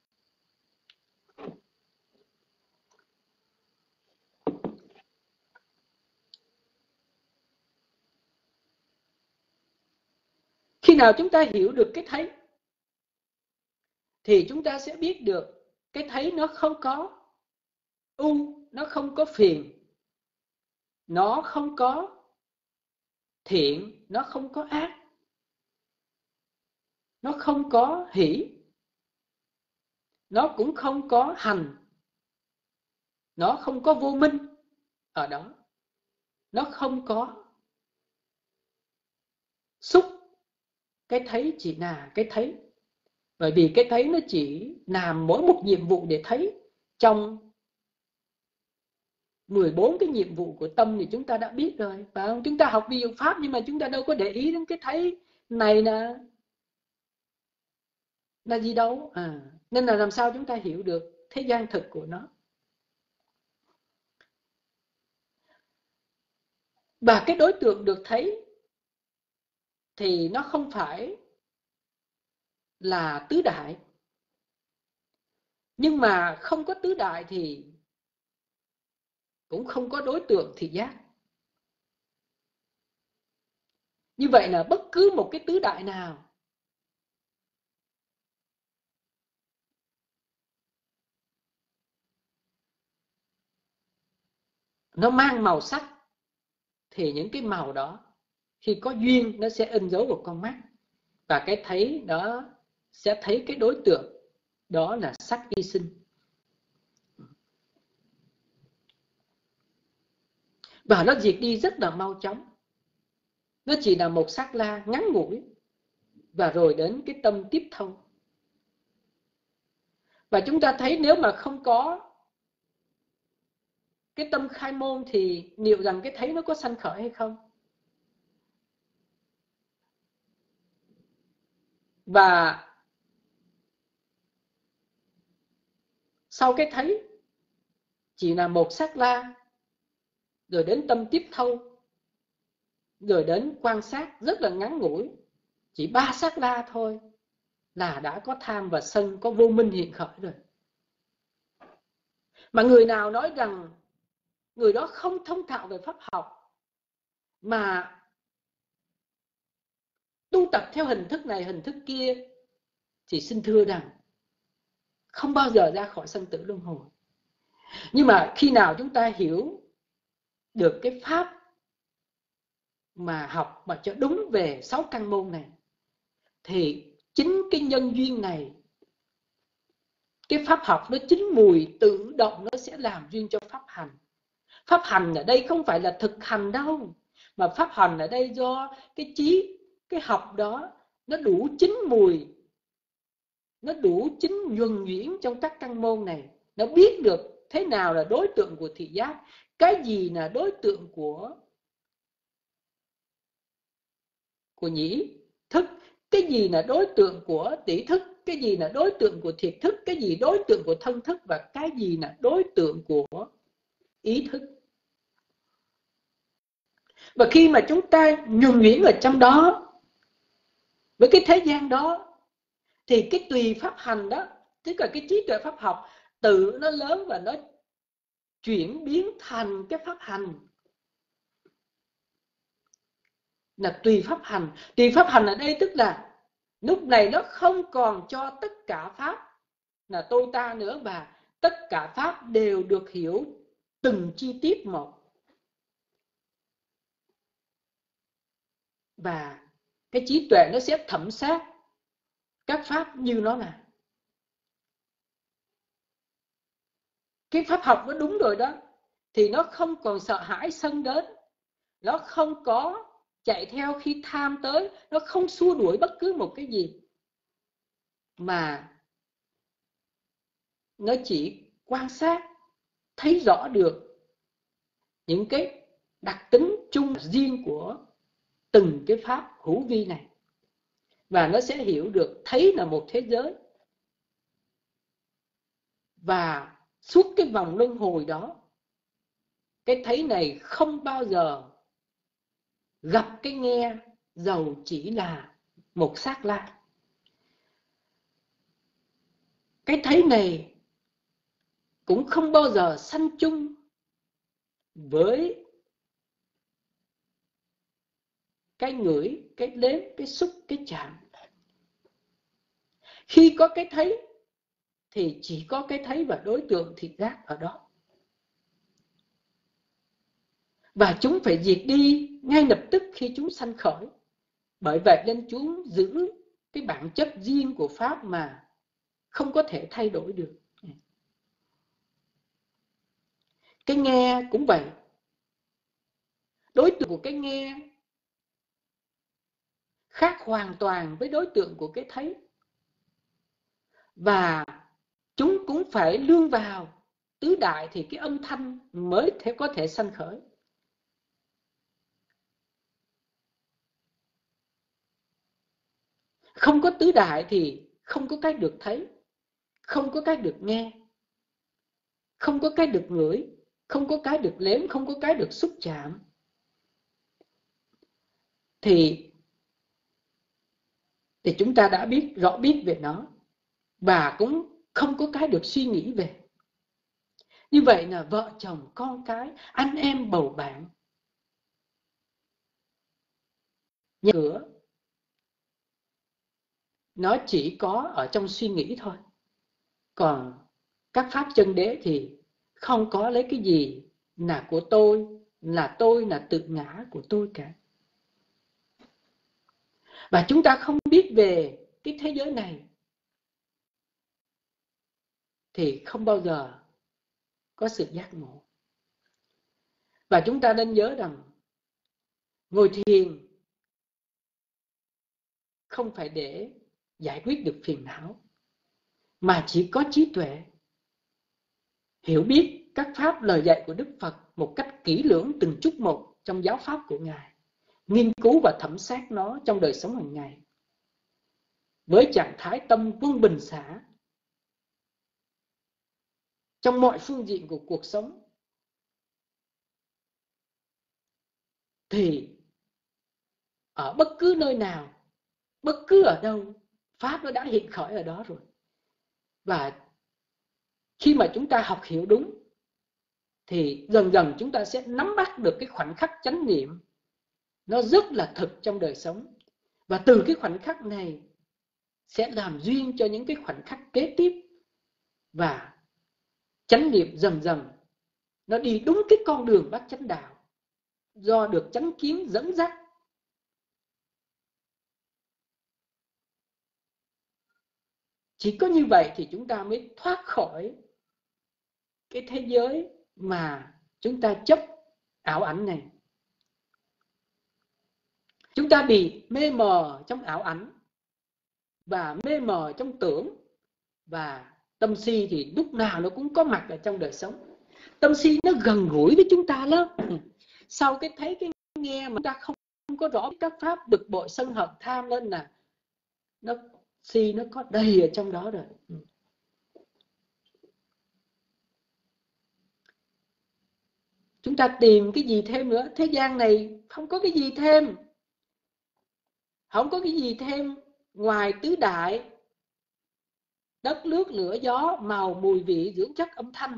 Khi nào chúng ta hiểu được cái thấy thì chúng ta sẽ biết được cái thấy nó không có ưu, nó không có phiền, nó không có thiện, nó không có ác, nó không có hỷ, nó cũng không có hành, nó không có vô minh ở đó, nó không có xúc. Cái thấy chỉ là cái thấy, bởi vì cái thấy nó chỉ làm mỗi một nhiệm vụ để thấy. Trong mười bốn cái nhiệm vụ của tâm thì chúng ta đã biết rồi, phải không? Chúng ta học vi diệu pháp nhưng mà chúng ta đâu có để ý đến cái thấy này là là gì đâu. À, nên là làm sao chúng ta hiểu được thế gian thực của nó. Và cái đối tượng được thấy thì nó không phải là tứ đại. Nhưng mà không có tứ đại thì cũng không có đối tượng thị giác. Như vậy là bất cứ một cái tứ đại nào nó mang màu sắc thì những cái màu đó khi có duyên nó sẽ in dấu vào con mắt. Và cái thấy đó sẽ thấy cái đối tượng đó là sắc y sinh. Và nó diệt đi rất là mau chóng. Nó chỉ là một sắc la ngắn ngủi và rồi đến cái tâm tiếp thông. Và chúng ta thấy nếu mà không có cái tâm khai môn thì liệu rằng cái thấy nó có sanh khởi hay không? Và sau cái thấy chỉ là một sắc la, rồi đến tâm tiếp thâu, rồi đến quan sát rất là ngắn ngủi, chỉ ba sắc la thôi là đã có tham và sân, có vô minh hiện khởi rồi. Mà người nào nói rằng người đó không thông thạo về pháp học mà tu tập theo hình thức này hình thức kia thì xin thưa rằng không bao giờ ra khỏi sanh tử luân hồi. Nhưng mà khi nào chúng ta hiểu được cái pháp mà học mà cho đúng về sáu căn môn này thì chính cái nhân duyên này, cái pháp học nó chín mùi tự động nó sẽ làm duyên cho pháp hành. Pháp hành ở đây không phải là thực hành đâu, mà pháp hành ở đây do cái trí, cái học đó nó đủ chín mùi, nó đủ chín nhuần nhuyễn trong các căn môn này. Nó biết được thế nào là đối tượng của thị giác, cái gì là đối tượng của của nhĩ thức, cái gì là đối tượng của tỷ thức, cái gì là đối tượng của thiệt thức, cái gì đối tượng của thân thức, và cái gì là đối tượng của ý thức. Và khi mà chúng ta nhuần nhuyễn ở trong đó với cái thế gian đó thì cái tùy pháp hành đó, tức là cái trí tuệ pháp học tự nó lớn và nó chuyển biến thành cái pháp hành. Là tùy pháp hành. Tùy pháp hành ở đây tức là lúc này nó không còn cho tất cả pháp là tôi ta nữa, và tất cả pháp đều được hiểu từng chi tiết một. Và cái trí tuệ nó sẽ thẩm sát các pháp như nó là. Cái pháp học nó đúng rồi đó thì nó không còn sợ hãi sân đến, nó không có chạy theo khi tham tới, nó không xua đuổi bất cứ một cái gì, mà nó chỉ quan sát thấy rõ được những cái đặc tính chung riêng của từng cái pháp hữu vi này. Và nó sẽ hiểu được thấy là một thế giới, và suốt cái vòng luân hồi đó, cái thấy này không bao giờ gặp cái nghe, dầu chỉ là một sát la. cái thấy này cũng không bao giờ sanh chung với cái ngửi, cái nếm, cái xúc, cái chạm. Khi có cái thấy thì chỉ có cái thấy và đối tượng thị giác ở đó. Và chúng phải diệt đi ngay lập tức khi chúng sanh khởi. Bởi vậy nên chúng giữ cái bản chất riêng của Pháp mà không có thể thay đổi được. Cái nghe cũng vậy. Đối tượng của cái nghe khác hoàn toàn với đối tượng của cái thấy. Và chúng cũng phải lương vào tứ đại thì cái âm thanh mới thể có thể sanh khởi. Không có tứ đại thì không có cái được thấy, không có cái được nghe, không có cái được ngửi, không có cái được nếm, không có cái được xúc chạm. Thì, thì chúng ta đã biết rõ biết về nó. Và cũng không có cái được suy nghĩ về. Như vậy là vợ chồng, con cái, anh em, bầu bạn, nhà cửa, nó chỉ có ở trong suy nghĩ thôi. Còn các pháp chân đế thì không có lấy cái gì là của tôi, là tôi, là tự ngã của tôi cả. Và chúng ta không biết về cái thế giới này thì không bao giờ có sự giác ngộ. Và chúng ta nên nhớ rằng ngồi thiền không phải để giải quyết được phiền não, mà chỉ có trí tuệ, hiểu biết các pháp lời dạy của Đức Phật một cách kỹ lưỡng từng chút một trong giáo pháp của Ngài, nghiên cứu và thẩm sát nó trong đời sống hàng ngày, với trạng thái tâm quân bình xả trong mọi phương diện của cuộc sống, thì ở bất cứ nơi nào, bất cứ ở đâu, pháp nó đã hiện khởi ở đó rồi. Và khi mà chúng ta học hiểu đúng thì dần dần chúng ta sẽ nắm bắt được cái khoảnh khắc chánh niệm nó rất là thực trong đời sống. Và từ cái khoảnh khắc này sẽ làm duyên cho những cái khoảnh khắc kế tiếp. Và chánh niệm dần dần nó đi đúng cái con đường bát chánh đạo, do được chánh kiến dẫn dắt. Chỉ có như vậy thì chúng ta mới thoát khỏi cái thế giới mà chúng ta chấp ảo ảnh này. Chúng ta bị mê mờ trong ảo ảnh và mê mờ trong tưởng. Và tâm si thì lúc nào nó cũng có mặt ở trong đời sống. Tâm si nó gần gũi với chúng ta lắm. Sau cái thấy cái nghe mà chúng ta không, không có rõ các pháp bực bội sân hận tham lên là nó si nó có đầy ở trong đó rồi. Chúng ta tìm cái gì thêm nữa? Thế gian này không có cái gì thêm. Không có cái gì thêm ngoài tứ đại, đất nước lửa gió, màu mùi vị dưỡng chất âm thanh.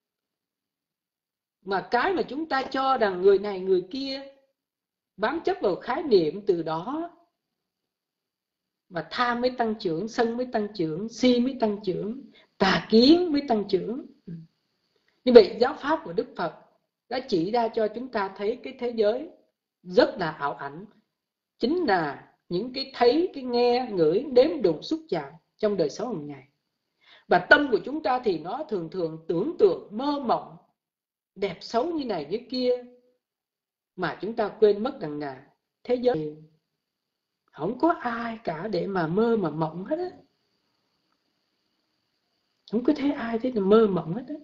Mà cái mà chúng ta cho rằng người này người kia bám chấp vào khái niệm, từ đó mà tham mới tăng trưởng, sân mới tăng trưởng, si mới tăng trưởng, tà kiến mới tăng trưởng. Như vậy giáo pháp của Đức Phật đã chỉ ra cho chúng ta thấy cái thế giới rất là ảo ảnh, chính là những cái thấy, cái nghe, ngửi, nếm, đụng, xúc chạm trong đời sống hàng ngày. Và tâm của chúng ta thì nó thường thường tưởng tượng, mơ mộng, đẹp xấu như này như kia, mà chúng ta quên mất rằng là thế giới không có ai cả để mà mơ mà mộng hết á. Không có thấy ai thế là mơ mộng hết á.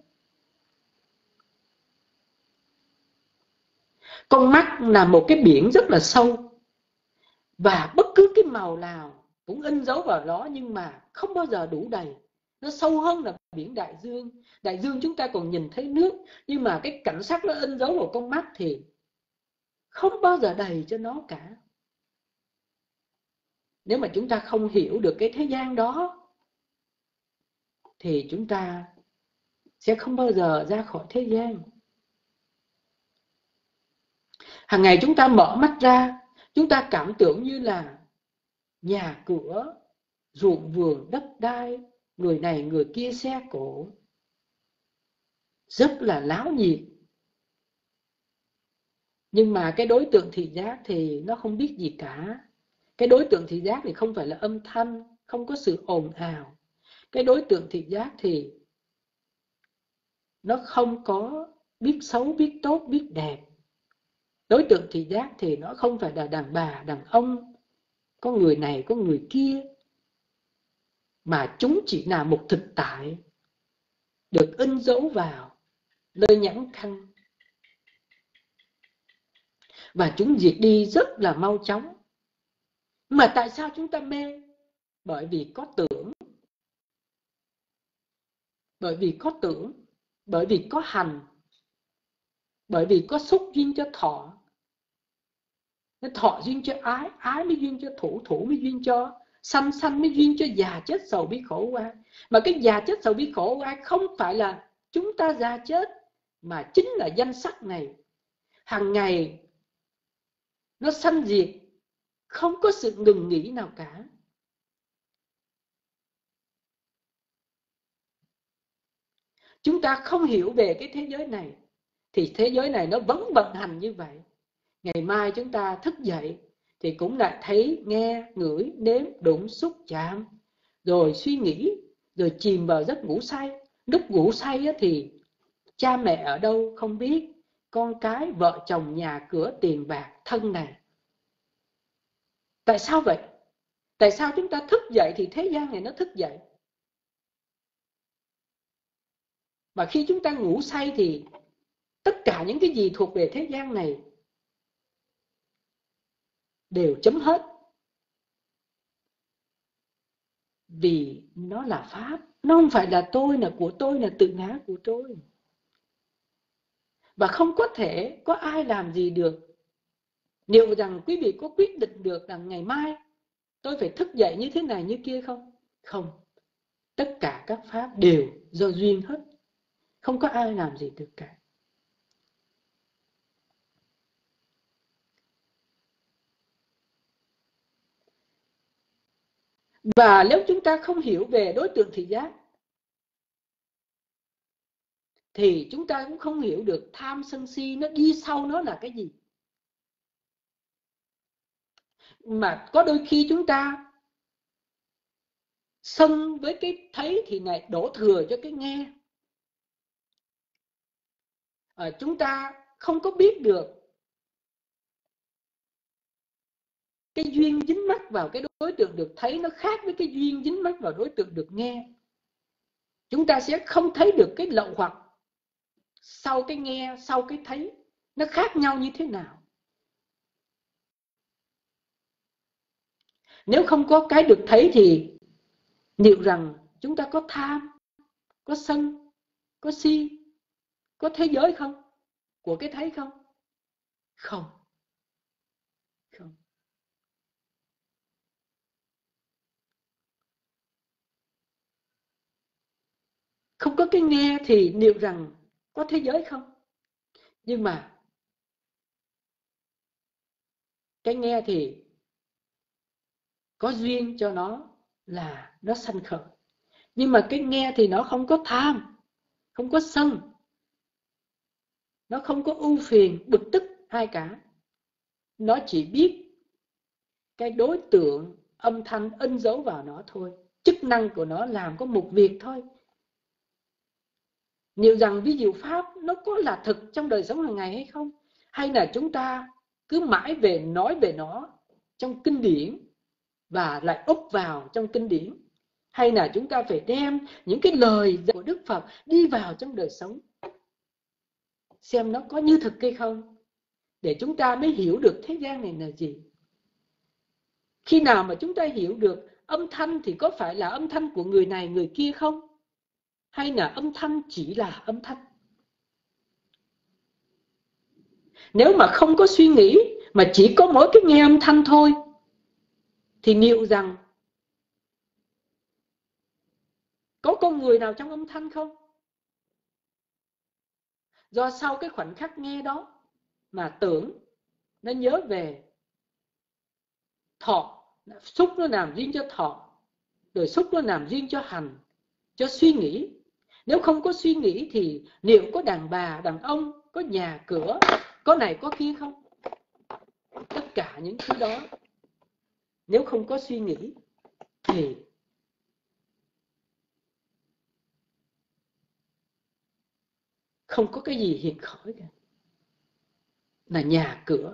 Con mắt là một cái biển rất là sâu, và bất cứ cái màu nào cũng in dấu vào đó, nhưng mà không bao giờ đủ đầy. Nó sâu hơn là biển đại dương. Đại dương chúng ta còn nhìn thấy nước, nhưng mà cái cảnh sắc nó in dấu vào con mắt thì không bao giờ đầy cho nó cả. Nếu mà chúng ta không hiểu được cái thế gian đó, thì chúng ta sẽ không bao giờ ra khỏi thế gian. Hàng ngày chúng ta mở mắt ra, chúng ta cảm tưởng như là nhà cửa, ruộng vườn, đất đai, người này người kia xe cộ, rất là náo nhiệt. Nhưng mà cái đối tượng thị giác thì nó không biết gì cả. Cái đối tượng thị giác thì không phải là âm thanh, không có sự ồn ào. Cái đối tượng thị giác thì nó không có biết xấu, biết tốt, biết đẹp. Đối tượng thị giác thì nó không phải là đàn bà, đàn ông, có người này, có người kia, mà chúng chỉ là một thực tại được in dấu vào nơi nhãn căn, và chúng diệt đi rất là mau chóng. Mà tại sao chúng ta mê? Bởi vì có tưởng, bởi vì có tưởng, bởi vì có hành, bởi vì có xúc duyên cho thọ. Nên thọ duyên cho ái, ái mới duyên cho thủ, thủ mới duyên cho sanh, sanh mới duyên cho già chết sầu bi khổ oai. Mà cái già chết sầu bi khổ oai không phải là chúng ta già chết, mà chính là danh sắc này hàng ngày nó sanh diệt, không có sự ngừng nghỉ nào cả. Chúng ta không hiểu về cái thế giới này thì thế giới này nó vẫn vận hành như vậy. Ngày mai chúng ta thức dậy thì cũng lại thấy, nghe, ngửi, nếm, đụng, xúc, chạm, rồi suy nghĩ, rồi chìm vào giấc ngủ say. Lúc ngủ say thì cha mẹ ở đâu không biết, con cái, vợ chồng, nhà cửa, tiền bạc, thân này. Tại sao vậy? Tại sao chúng ta thức dậy thì thế gian này nó thức dậy? Mà khi chúng ta ngủ say thì tất cả những cái gì thuộc về thế gian này đều chấm hết. Vì nó là pháp, nó không phải là tôi, là của tôi, là tự ngã của tôi. Và không có thể có ai làm gì được. Liệu rằng quý vị có quyết định được rằng ngày mai tôi phải thức dậy như thế này như kia không? Không. Tất cả các pháp đều do duyên hết. Không có ai làm gì được cả. Và nếu chúng ta không hiểu về đối tượng thị giác thì chúng ta cũng không hiểu được tham sân si nó đi sau nó là cái gì. Mà có đôi khi chúng ta sân với cái thấy thì lại đổ thừa cho cái nghe. À, chúng ta không có biết được cái duyên dính mắc vào cái đối tượng được thấy nó khác với cái duyên dính mắc vào đối tượng được nghe. Chúng ta sẽ không thấy được cái lậu hoặc sau cái nghe, sau cái thấy nó khác nhau như thế nào. Nếu không có cái được thấy thì liệu rằng chúng ta có tham, có sân, có si, có thế giới không? Của cái thấy không? Không. Không. Không có cái nghe thì liệu rằng có thế giới không? Nhưng mà cái nghe thì có duyên cho nó là nó sanh khởi. Nhưng mà cái nghe thì nó không có tham, không có sân, nó không có ưu phiền, bực tức ai cả. Nó chỉ biết cái đối tượng âm thanh in dấu vào nó thôi. Chức năng của nó làm có một việc thôi. Liệu rằng ví dụ pháp nó có là thực trong đời sống hàng ngày hay không? Hay là chúng ta cứ mãi về nói về nó trong kinh điển và lại úp vào trong kinh điển? Hay là chúng ta phải đem những cái lời của Đức Phật đi vào trong đời sống, xem nó có như thực hay không, để chúng ta mới hiểu được thế gian này là gì. Khi nào mà chúng ta hiểu được âm thanh thì có phải là âm thanh của người này người kia không? Hay là âm thanh chỉ là âm thanh? Nếu mà không có suy nghĩ mà chỉ có mỗi cái nghe âm thanh thôi thì liệu rằng Có con người nào trong âm thanh không? Do sau cái khoảnh khắc nghe đó mà tưởng nó nhớ về thọ, xúc nó làm riêng cho thọ, rồi xúc nó làm riêng cho hành, cho suy nghĩ. Nếu không có suy nghĩ thì liệu có đàn bà, đàn ông, có nhà cửa, có này có kia không? Tất cả những thứ đó nếu không có suy nghĩ thì không có cái gì hiện khởi cả. Là nhà cửa.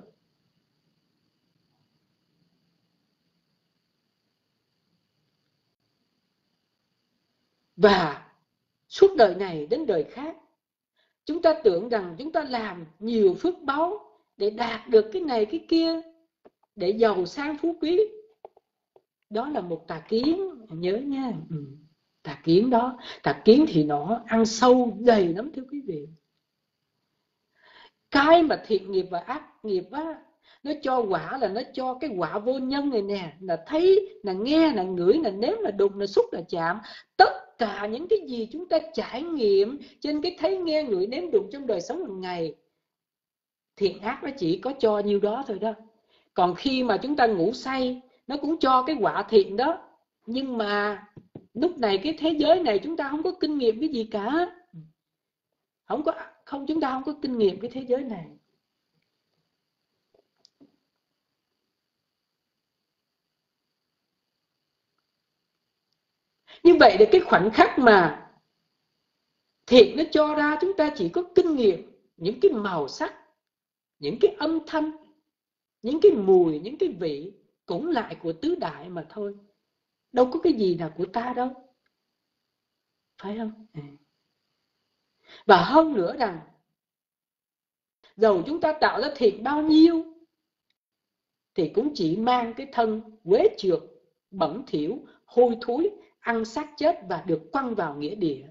Và suốt đời này đến đời khác, chúng ta tưởng rằng chúng ta làm nhiều phước báu để đạt được cái này cái kia, để giàu sang phú quý. Đó là một tà kiến, nhớ nha. Ừ. Tà kiến đó, tà kiến thì nó ăn sâu dày lắm thưa quý vị. Cái mà thiện nghiệp và ác nghiệp á, nó cho quả là nó cho cái quả vô nhân này nè, là thấy, là nghe, là ngửi, là nếm, là đụng, là xúc, là chạm. Tất cả những cái gì chúng ta trải nghiệm trên cái thấy, nghe, ngửi, nếm, đụng trong đời sống hàng ngày, thiện ác nó chỉ có cho nhiêu đó thôi đó. Còn khi mà chúng ta ngủ say, nó cũng cho cái quả thiện đó. Nhưng mà lúc này cái thế giới này chúng ta không có kinh nghiệm cái gì cả. Không có, không chúng ta không có kinh nghiệm cái thế giới này. Như vậy thì cái khoảnh khắc mà thiện nó cho ra, chúng ta chỉ có kinh nghiệm những cái màu sắc, những cái âm thanh, những cái mùi, những cái vị, cũng lại của tứ đại mà thôi. Đâu có cái gì là của ta đâu. Phải không? Và hơn nữa rằng, dầu chúng ta tạo ra thiện bao nhiêu thì cũng chỉ mang cái thân uế trượt, bẩn thỉu, hôi thối, ăn xác chết và được quăng vào nghĩa địa.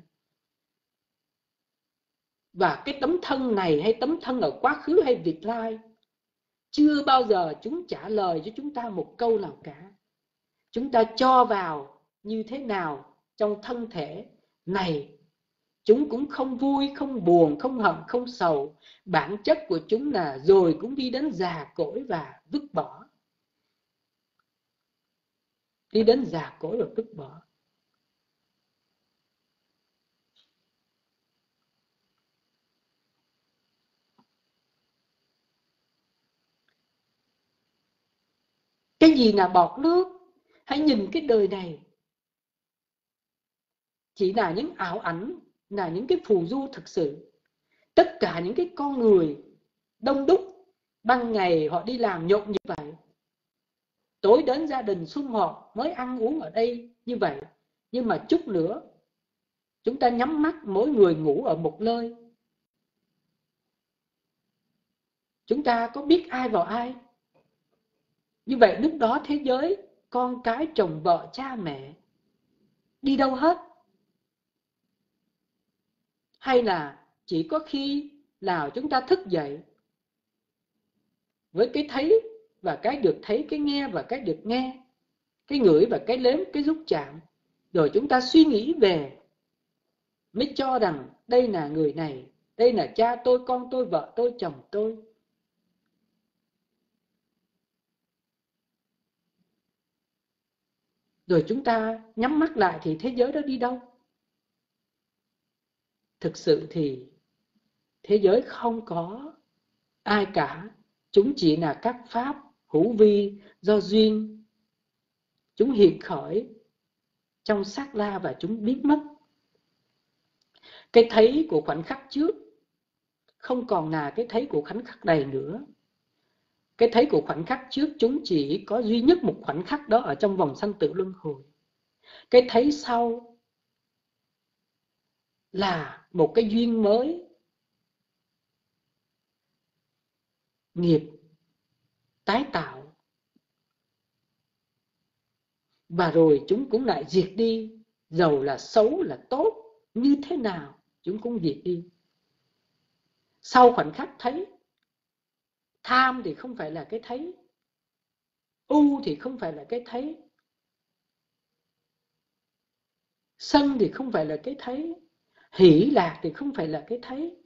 Và cái tấm thân này hay tấm thân ở quá khứ hay vị lai, chưa bao giờ chúng trả lời cho chúng ta một câu nào cả. Chúng ta cho vào như thế nào trong thân thể này, chúng cũng không vui, không buồn, không hận, không sầu. Bản chất của chúng là rồi cũng đi đến già cỗi và vứt bỏ. Đi đến già cỗi và vứt bỏ. Cái gì là bọt nước? Hãy nhìn cái đời này chỉ là những ảo ảnh, là những cái phù du thực sự. Tất cả những cái con người đông đúc, ban ngày họ đi làm nhộn như vậy, tối đến gia đình sum họp mới ăn uống ở đây như vậy. Nhưng mà chút nữa chúng ta nhắm mắt, mỗi người ngủ ở một nơi. Chúng ta có biết ai vào ai? Như vậy lúc đó thế giới, con cái, chồng vợ, cha mẹ đi đâu hết? Hay là chỉ có khi nào chúng ta thức dậy với cái thấy và cái được thấy, cái nghe và cái được nghe, cái ngửi và cái nếm, cái xúc chạm, rồi chúng ta suy nghĩ về, mới cho rằng đây là người này, đây là cha tôi, con tôi, vợ tôi, chồng tôi. Rồi chúng ta nhắm mắt lại thì thế giới đó đi đâu? Thực sự thì thế giới không có ai cả. Chúng chỉ là các pháp hữu vi do duyên. Chúng hiện khởi trong sát la và chúng biến mất. Cái thấy của khoảnh khắc trước không còn là cái thấy của khoảnh khắc này nữa. Cái thấy của khoảnh khắc trước chúng chỉ có duy nhất một khoảnh khắc đó ở trong vòng sanh tử luân hồi. Cái thấy sau là một cái duyên mới, nghiệp tái tạo. Và rồi chúng cũng lại diệt đi. Dầu là xấu là tốt như thế nào chúng cũng diệt đi. Sau khoảnh khắc thấy, tham thì không phải là cái thấy, u thì không phải là cái thấy, Sân thì không phải là cái thấy, hỷ lạc thì không phải là cái thấy.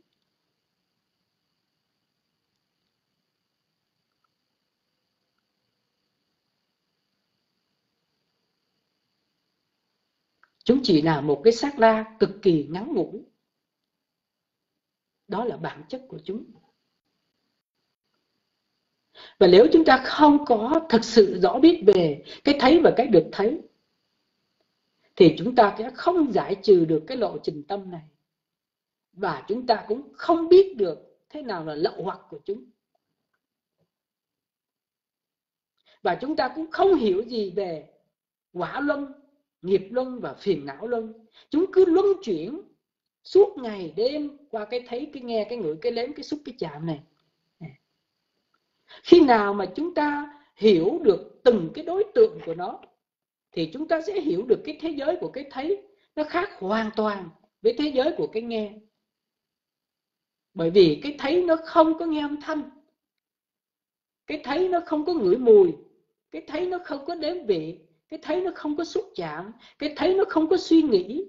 Chúng chỉ là một cái sát na cực kỳ ngắn ngủi. Đó là bản chất của chúng. Và nếu chúng ta không có thực sự rõ biết về cái thấy và cái được thấy, thì chúng ta sẽ không giải trừ được cái lộ trình tâm này. Và chúng ta cũng không biết được thế nào là lậu hoặc của chúng. Và chúng ta cũng không hiểu gì về quả luân, nghiệp luân và phiền não luân. Chúng cứ luân chuyển suốt ngày đêm qua cái thấy, cái nghe, cái ngửi, cái nếm, cái xúc, cái chạm này. Khi nào mà chúng ta hiểu được từng cái đối tượng của nó, thì chúng ta sẽ hiểu được cái thế giới của cái thấy nó khác hoàn toàn với thế giới của cái nghe. Bởi vì cái thấy nó không có nghe âm thanh, cái thấy nó không có ngửi mùi, cái thấy nó không có nếm vị, cái thấy nó không có xúc chạm, cái thấy nó không có suy nghĩ.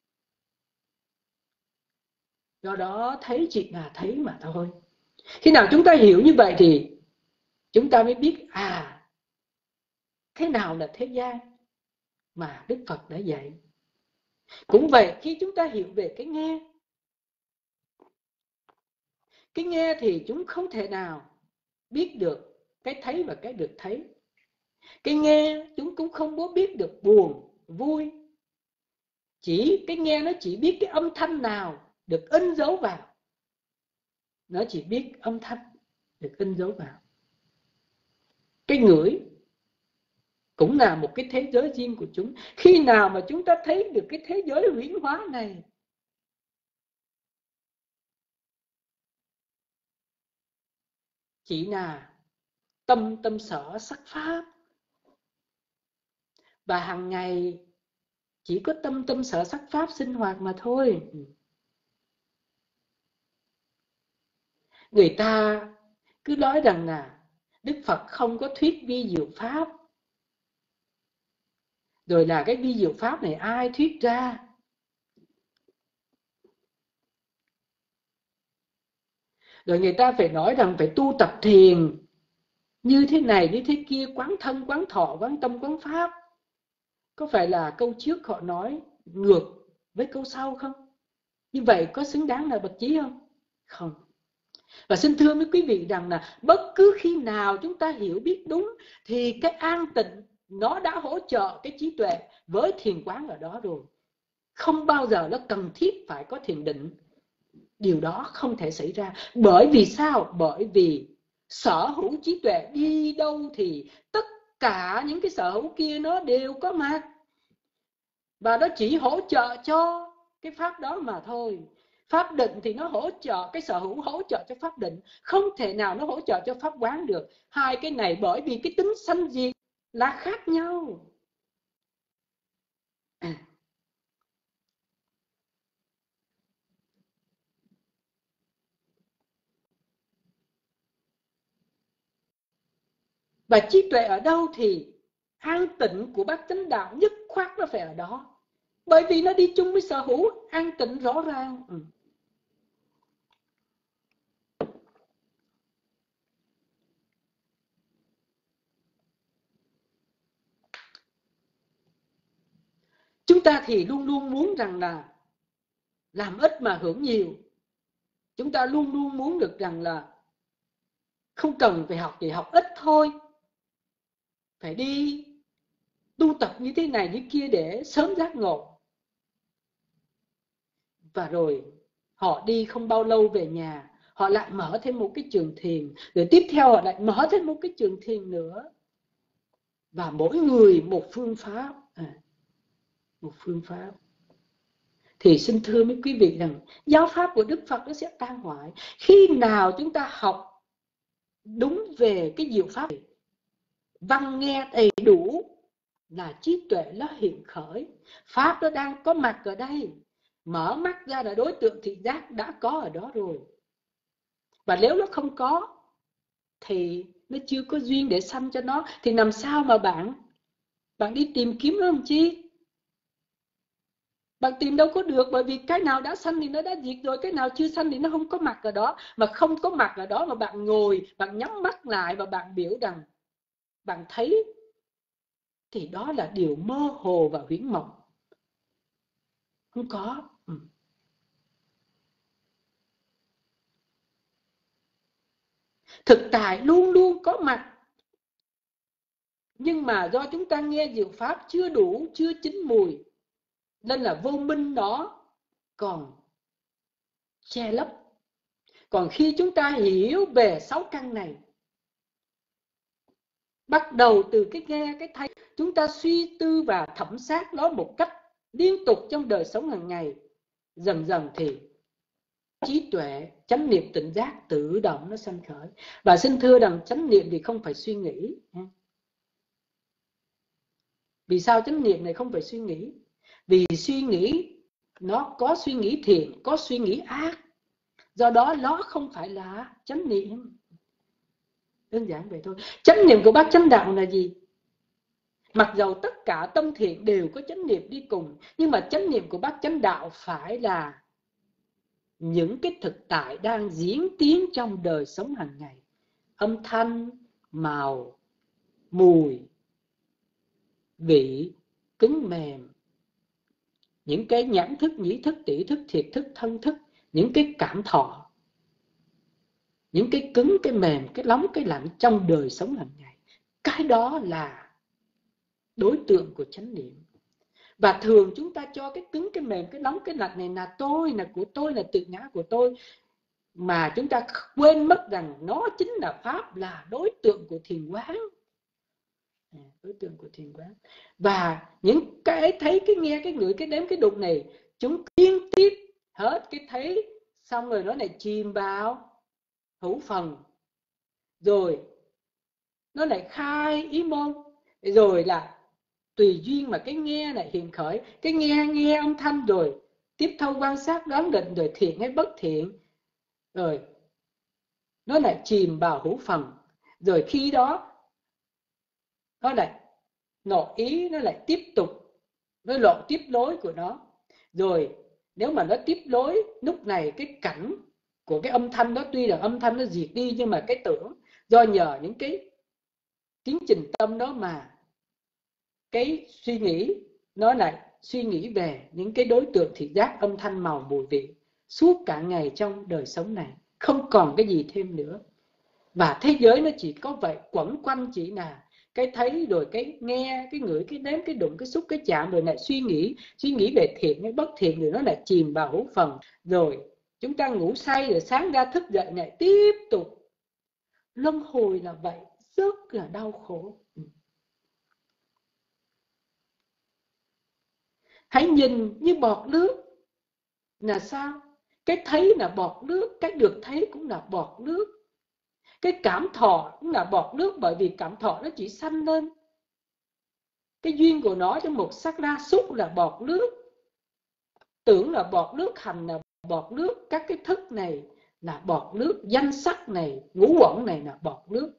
Do đó thấy chỉ là thấy mà thôi. Khi nào chúng ta hiểu như vậy thì chúng ta mới biết à, thế nào là thế gian mà Đức Phật đã dạy. Cũng vậy, khi chúng ta hiểu về cái nghe, cái nghe thì chúng không thể nào biết được cái thấy và cái được thấy. Cái nghe chúng cũng không có biết được buồn, vui. Chỉ cái nghe nó chỉ biết cái âm thanh nào được in dấu vào. Nó chỉ biết âm thanh được in dấu vào. Cái ngửi cũng là một cái thế giới riêng của chúng. Khi nào mà chúng ta thấy được cái thế giới huyễn hóa này, chỉ là tâm tâm sở sắc pháp. Và hàng ngày chỉ có tâm tâm sở sắc pháp sinh hoạt mà thôi. Người ta cứ nói rằng là Đức Phật không có thuyết vi diệu pháp. Rồi là cái vi diệu pháp này ai thuyết ra? Rồi người ta phải nói rằng phải tu tập thiền như thế này, như thế kia, quán thân, quán thọ, quán tâm, quán pháp. Có phải là câu trước họ nói ngược với câu sau không? Như vậy có xứng đáng là bậc chí không? Không. Và xin thưa với quý vị rằng là bất cứ khi nào chúng ta hiểu biết đúng thì cái an tịnh nó đã hỗ trợ cái trí tuệ với thiền quán ở đó rồi. Không bao giờ nó cần thiết phải có thiền định. Điều đó không thể xảy ra. Bởi vì sao? Bởi vì sở hữu trí tuệ đi đâu thì tất cả những cái sở hữu kia nó đều có mặt. Và nó chỉ hỗ trợ cho cái pháp đó mà thôi. Pháp định thì nó hỗ trợ, cái sở hữu hỗ trợ cho pháp định. Không thể nào nó hỗ trợ cho pháp quán được. Hai cái này bởi vì cái tính sanh diệt là khác nhau. À. Và trí tuệ ở đâu thì an tịnh của bát chánh đạo nhất khoát nó phải ở đó. Bởi vì nó đi chung với sở hữu an tịnh rõ ràng. Ừ. Chúng ta thì luôn luôn muốn rằng là làm ít mà hưởng nhiều. Chúng ta luôn luôn muốn được rằng là không cần phải học gì, học ít thôi. Phải đi tu tập như thế này như kia để sớm giác ngộ. Và rồi họ đi không bao lâu về nhà, họ lại mở thêm một cái trường thiền. Rồi tiếp theo họ lại mở thêm một cái trường thiền nữa. Và mỗi người một phương pháp. À, một phương pháp. Thì xin thưa với quý vị rằng giáo pháp của Đức Phật nó sẽ tan hoại. Khi nào chúng ta học đúng về cái diệu pháp, văn nghe đầy đủ là trí tuệ nó hiện khởi. Pháp nó đang có mặt ở đây. Mở mắt ra là đối tượng thị giác đã có ở đó rồi. Và nếu nó không có thì nó chưa có duyên để sanh cho nó. Thì làm sao mà bạn Bạn đi tìm kiếm nó làm chi? Bạn tìm đâu có được, bởi vì cái nào đã sanh thì nó đã diệt rồi, cái nào chưa sanh thì nó không có mặt ở đó. Mà không có mặt ở đó mà bạn ngồi, bạn nhắm mắt lại và bạn biểu rằng bạn thấy, thì đó là điều mơ hồ và huyễn mộng. Không có. Ừ. Thực tại luôn luôn có mặt. Nhưng mà do chúng ta nghe diệu pháp chưa đủ, chưa chín mùi, nên là vô minh đó còn che lấp. Còn khi chúng ta hiểu về sáu căn này, bắt đầu từ cái nghe, cái thấy, chúng ta suy tư và thẩm sát nó một cách liên tục trong đời sống hàng ngày, dần dần thì trí tuệ, chánh niệm, tỉnh giác tự động nó sanh khởi. Và xin thưa rằng chánh niệm thì không phải suy nghĩ. Vì sao chánh niệm này không phải suy nghĩ? Vì suy nghĩ nó có suy nghĩ thiện, có suy nghĩ ác. Do đó nó không phải là chánh niệm. Đơn giản vậy thôi. Chánh niệm của bác chánh đạo là gì? Mặc dầu tất cả tâm thiện đều có chánh niệm đi cùng, nhưng mà chánh niệm của bác chánh đạo phải là những cái thực tại đang diễn tiến trong đời sống hàng ngày. Âm thanh, màu, mùi, vị, cứng mềm, những cái nhãn thức, nhĩ thức, tỷ thức, thiệt thức, thân thức, những cái cảm thọ, những cái cứng, cái mềm, cái nóng, cái lạnh trong đời sống hàng ngày. Cái đó là đối tượng của chánh niệm. Và thường chúng ta cho cái cứng, cái mềm, cái nóng, cái lạnh này là tôi, là của tôi, là tự ngã của tôi. Mà chúng ta quên mất rằng nó chính là Pháp, là đối tượng của thiền quán. Đối tượng của thiền quán. Và những cái thấy, cái nghe, cái ngửi, cái đếm, cái đụng này, chúng liên tiếp hết cái thấy, xong rồi nó lại chìm vào hữu phần. Rồi nó lại khai ý môn. Rồi là tùy duyên mà cái nghe này hiện khởi. Cái nghe, nghe âm thanh rồi tiếp thâu quan sát đoán định, rồi thiện hay bất thiện. Rồi nó lại chìm vào hữu phần. Rồi khi đó nó lại nội ý, nó lại tiếp tục, nó lộ tiếp nối của nó. Rồi nếu mà nó tiếp nối, lúc này cái cảnh của cái âm thanh đó, tuy là âm thanh nó diệt đi, nhưng mà cái tưởng do nhờ những cái tiến trình tâm đó mà cái suy nghĩ nó lại suy nghĩ về những cái đối tượng thị giác, âm thanh, màu, mùi, vị suốt cả ngày trong đời sống này, không còn cái gì thêm nữa. Và thế giới nó chỉ có vậy, quẩn quanh chỉ là cái thấy, rồi cái nghe, cái ngửi, cái nếm, cái đụng, cái xúc, cái chạm, rồi lại suy nghĩ, suy nghĩ về thiện hay bất thiện, rồi nó lại chìm vào hữu phần. Rồi chúng ta ngủ say, rồi sáng ra thức dậy lại tiếp tục. Luân hồi là vậy, rất là đau khổ. Hãy nhìn như bọt nước là sao? Cái thấy là bọt nước, cái được thấy cũng là bọt nước. Cái cảm thọ cũng là bọt nước, bởi vì cảm thọ nó chỉ sanh lên. Cái duyên của nó trong một sát na, xúc là bọt nước, tưởng là bọt nước, hành là bọt nước, các cái thức này là bọt nước, danh sắc này, ngũ uẩn này là bọt nước.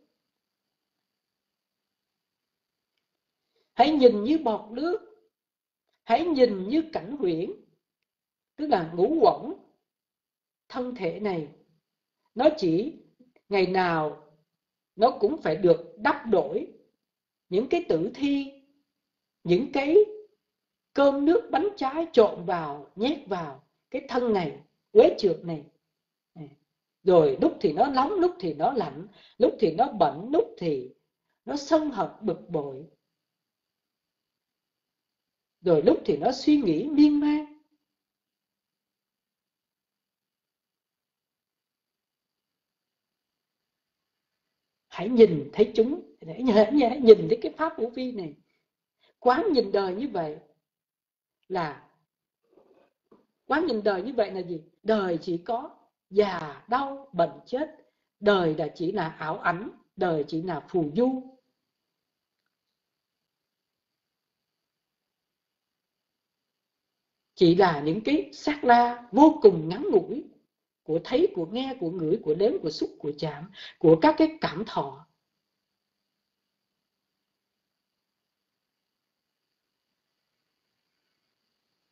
Hãy nhìn như bọt nước, hãy nhìn như cảnh huyễn, tức là ngũ uẩn thân thể này, nó chỉ ngày nào nó cũng phải được đắp đổi những cái tử thi, những cái cơm nước bánh trái trộn vào, nhét vào cái thân này, uế trượt này. Rồi lúc thì nó nóng, lúc thì nó lạnh, lúc thì nó bận, lúc thì nó sân hận bực bội, rồi lúc thì nó suy nghĩ miên man. Hãy nhìn thấy chúng, hãy nhìn thấy cái pháp vô vi này. Quán nhìn đời như vậy là, quán nhìn đời như vậy là gì? Đời chỉ có già, đau, bệnh, chết. Đời là chỉ là ảo ảnh, đời chỉ là phù du. Chỉ là những cái sát na vô cùng ngắn ngủi của thấy, của nghe, của ngửi, của nếm, của xúc, của chạm, của các cái cảm thọ.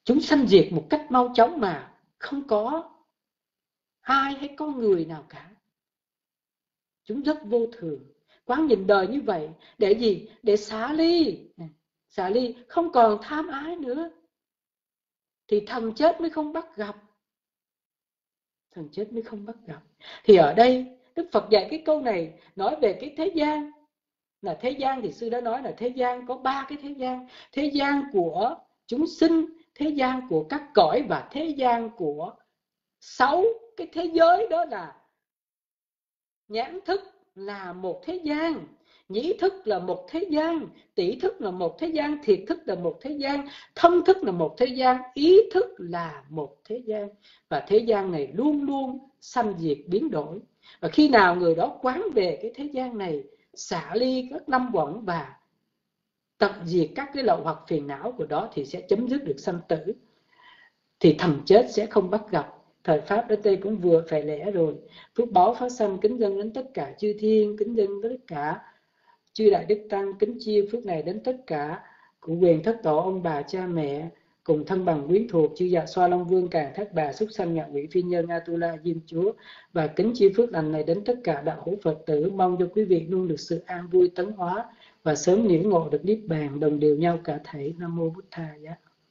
Chúng sanh diệt một cách mau chóng mà không có ai hay con người nào cả. Chúng rất vô thường. Quán nhìn đời như vậy để gì? Để xả ly. Xả ly, không còn tham ái nữa, thì thần chết mới không bắt gặp. Thần chết mới không bắt gặp. Thì ở đây Đức Phật dạy cái câu này nói về cái thế gian. Là thế gian thì sư đã nói là thế gian có ba cái thế gian. Thế gian của chúng sinh, thế gian của các cõi, và thế gian của sáu cái thế giới. Đó là nhãn thức là một thế gian, nhĩ thức là một thế gian, tỷ thức là một thế gian, thiệt thức là một thế gian, thân thức là một thế gian, ý thức là một thế gian. Và thế gian này luôn luôn sanh diệt biến đổi. Và khi nào người đó quán về cái thế gian này, xả ly các năm uẩn và tận diệt các cái lậu hoặc phiền não của đó, thì sẽ chấm dứt được sanh tử, thì thần chết sẽ không bắt gặp. Thời Pháp đến đây cũng vừa phải lẽ rồi. Phước báo phát sanh kính dâng đến tất cả chư thiên, kính dâng đến tất cả chư đại đức tăng, kính chia phước này đến tất cả cụ quyền thất tổ ông bà cha mẹ, cùng thân bằng quyến thuộc, chư dạ xoa long vương, càng thác bà, súc sanh, ngạ quỷ, phi nhân, Atula, Diêm Chúa. Và kính chia phước lành này đến tất cả đạo hữu Phật tử, mong cho quý vị luôn được sự an vui tấn hóa và sớm liễu ngộ được niết bàn, đồng đều nhau cả thảy. Nam mô Bụt Tha. Dạ.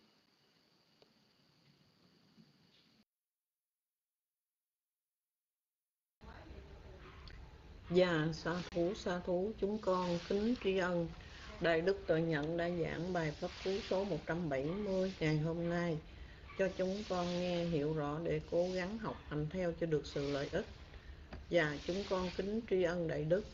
Dạ, sa thú, sa thú, chúng con kính tri ân Đại Đức Tuệ Nhận đã giảng bài pháp cú số một trăm bảy mươi ngày hôm nay cho chúng con nghe hiểu rõ để cố gắng học hành theo cho được sự lợi ích. Và chúng con kính tri ân Đại Đức.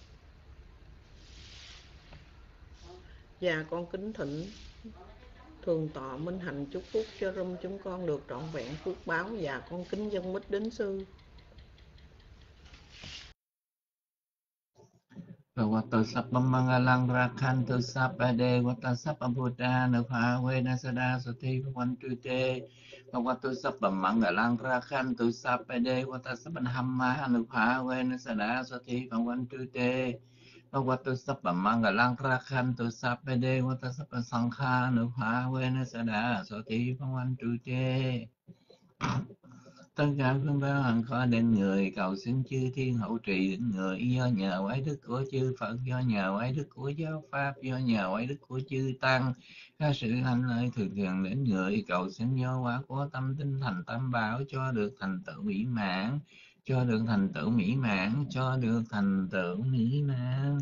Và con kính thỉnh Thường Tọa Minh Hạnh chúc phúc cho room chúng con được trọn vẹn phước báo. Và con kính dân mít đến sư. Bhagavato Sappam Mangalang Rakhantu Sappade Vata Sappam Buddha Nuphawe Nasada Sati Bhavantu Te Bhagavato Sappam Mangalang Rakhantu Sappade Vata Sappam Hamma Nuphawe Nasada Sati Bhavantu Te Bhagavato Sappam Mangalang Rakhantu Sappade Vata Sappam Sankha Nuphawe Nasada Sati Bhavantu Te. Tất cả phương báo hằng khó đến người, cầu xin chư thiên hậu trì đến người, do nhờ quái đức của chư Phật, do nhờ quái đức của giáo pháp, do nhờ quái đức của chư tăng, các sự hạnh lợi thường thường đến người, cầu xin do quả của tâm tinh thành tam bảo, cho được thành tựu mỹ mãn, cho được thành tựu mỹ mãn, cho được thành tựu mỹ mãn.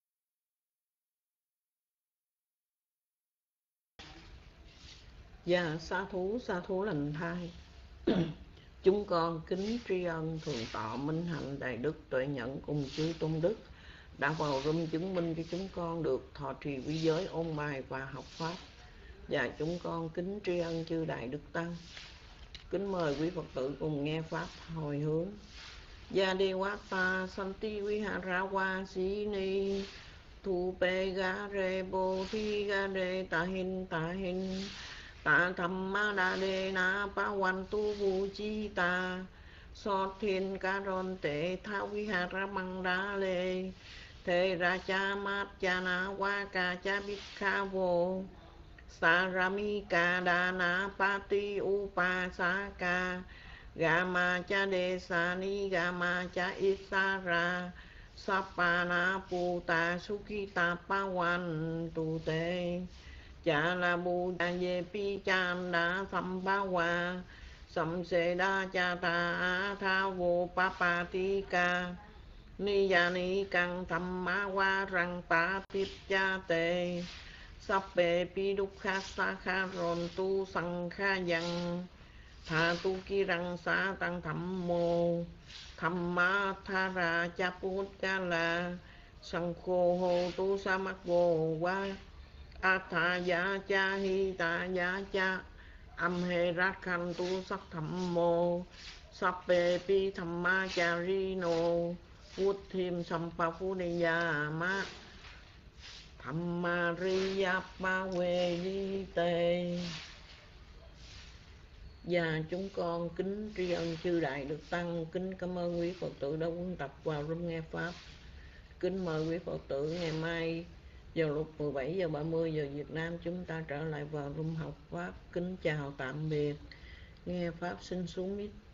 Dạ, sa thú, sa thú lành thai. Chúng con kính tri ân Thượng Tọa Minh Hạnh Đại Đức Tuệ Nhận cùng chư tôn đức đã vào room chứng minh cho chúng con được thọ trì quý giới, ôn bài và học pháp. Và chúng con kính tri ân chư Đại Đức Tăng. Kính mời quý Phật tử cùng nghe pháp hồi hướng. Gia đi quá ta santi viharawa sini thu pe ga re bo thi ga re ta hin ta hin ta tham ma đa đề na pa wan tu vu chi ta so thiên ca ron tệ tha vi hà ra măng đa lê thế ra cha mát cha na wa ca cha bít kha vô sa ra mi ca đa na pa ti u pa sa ca ga ma cha đề sa ni ga ma cha ít sa ra sa pa na pu ta su ki ta pa wan tu te cha la bu đa ye pi chan đa sam ba wa sam se đa cha ta tha vô pa pa ti ca ni ya ni căng tham ma wa răng pa tip cha te sắp bề pi đúc kha sa kha ron tu sang kha yang tha tu ki răng sa tăng thẩm mô tham ma tha ra cha put ca la sang khô hồ tu sa mắc vô wa Atha ya cha hi ta ya cha âm hê rát khanh tu sắc thẩm mô sappe pi thamma charino vút thêm sampa phu ni ya ma thamma riya pa we di tê. Và chúng con kính tri ân chư Đại Đức Tăng, kính cảm ơn quý Phật tử đã quân tập vào room nghe pháp. Kính mời quý Phật tử ngày mai Vào lúc mười bảy giờ ba mươi giờ Việt Nam, chúng ta trở lại vào room học Pháp. Kính chào tạm biệt. Nghe Pháp xin xuống mic.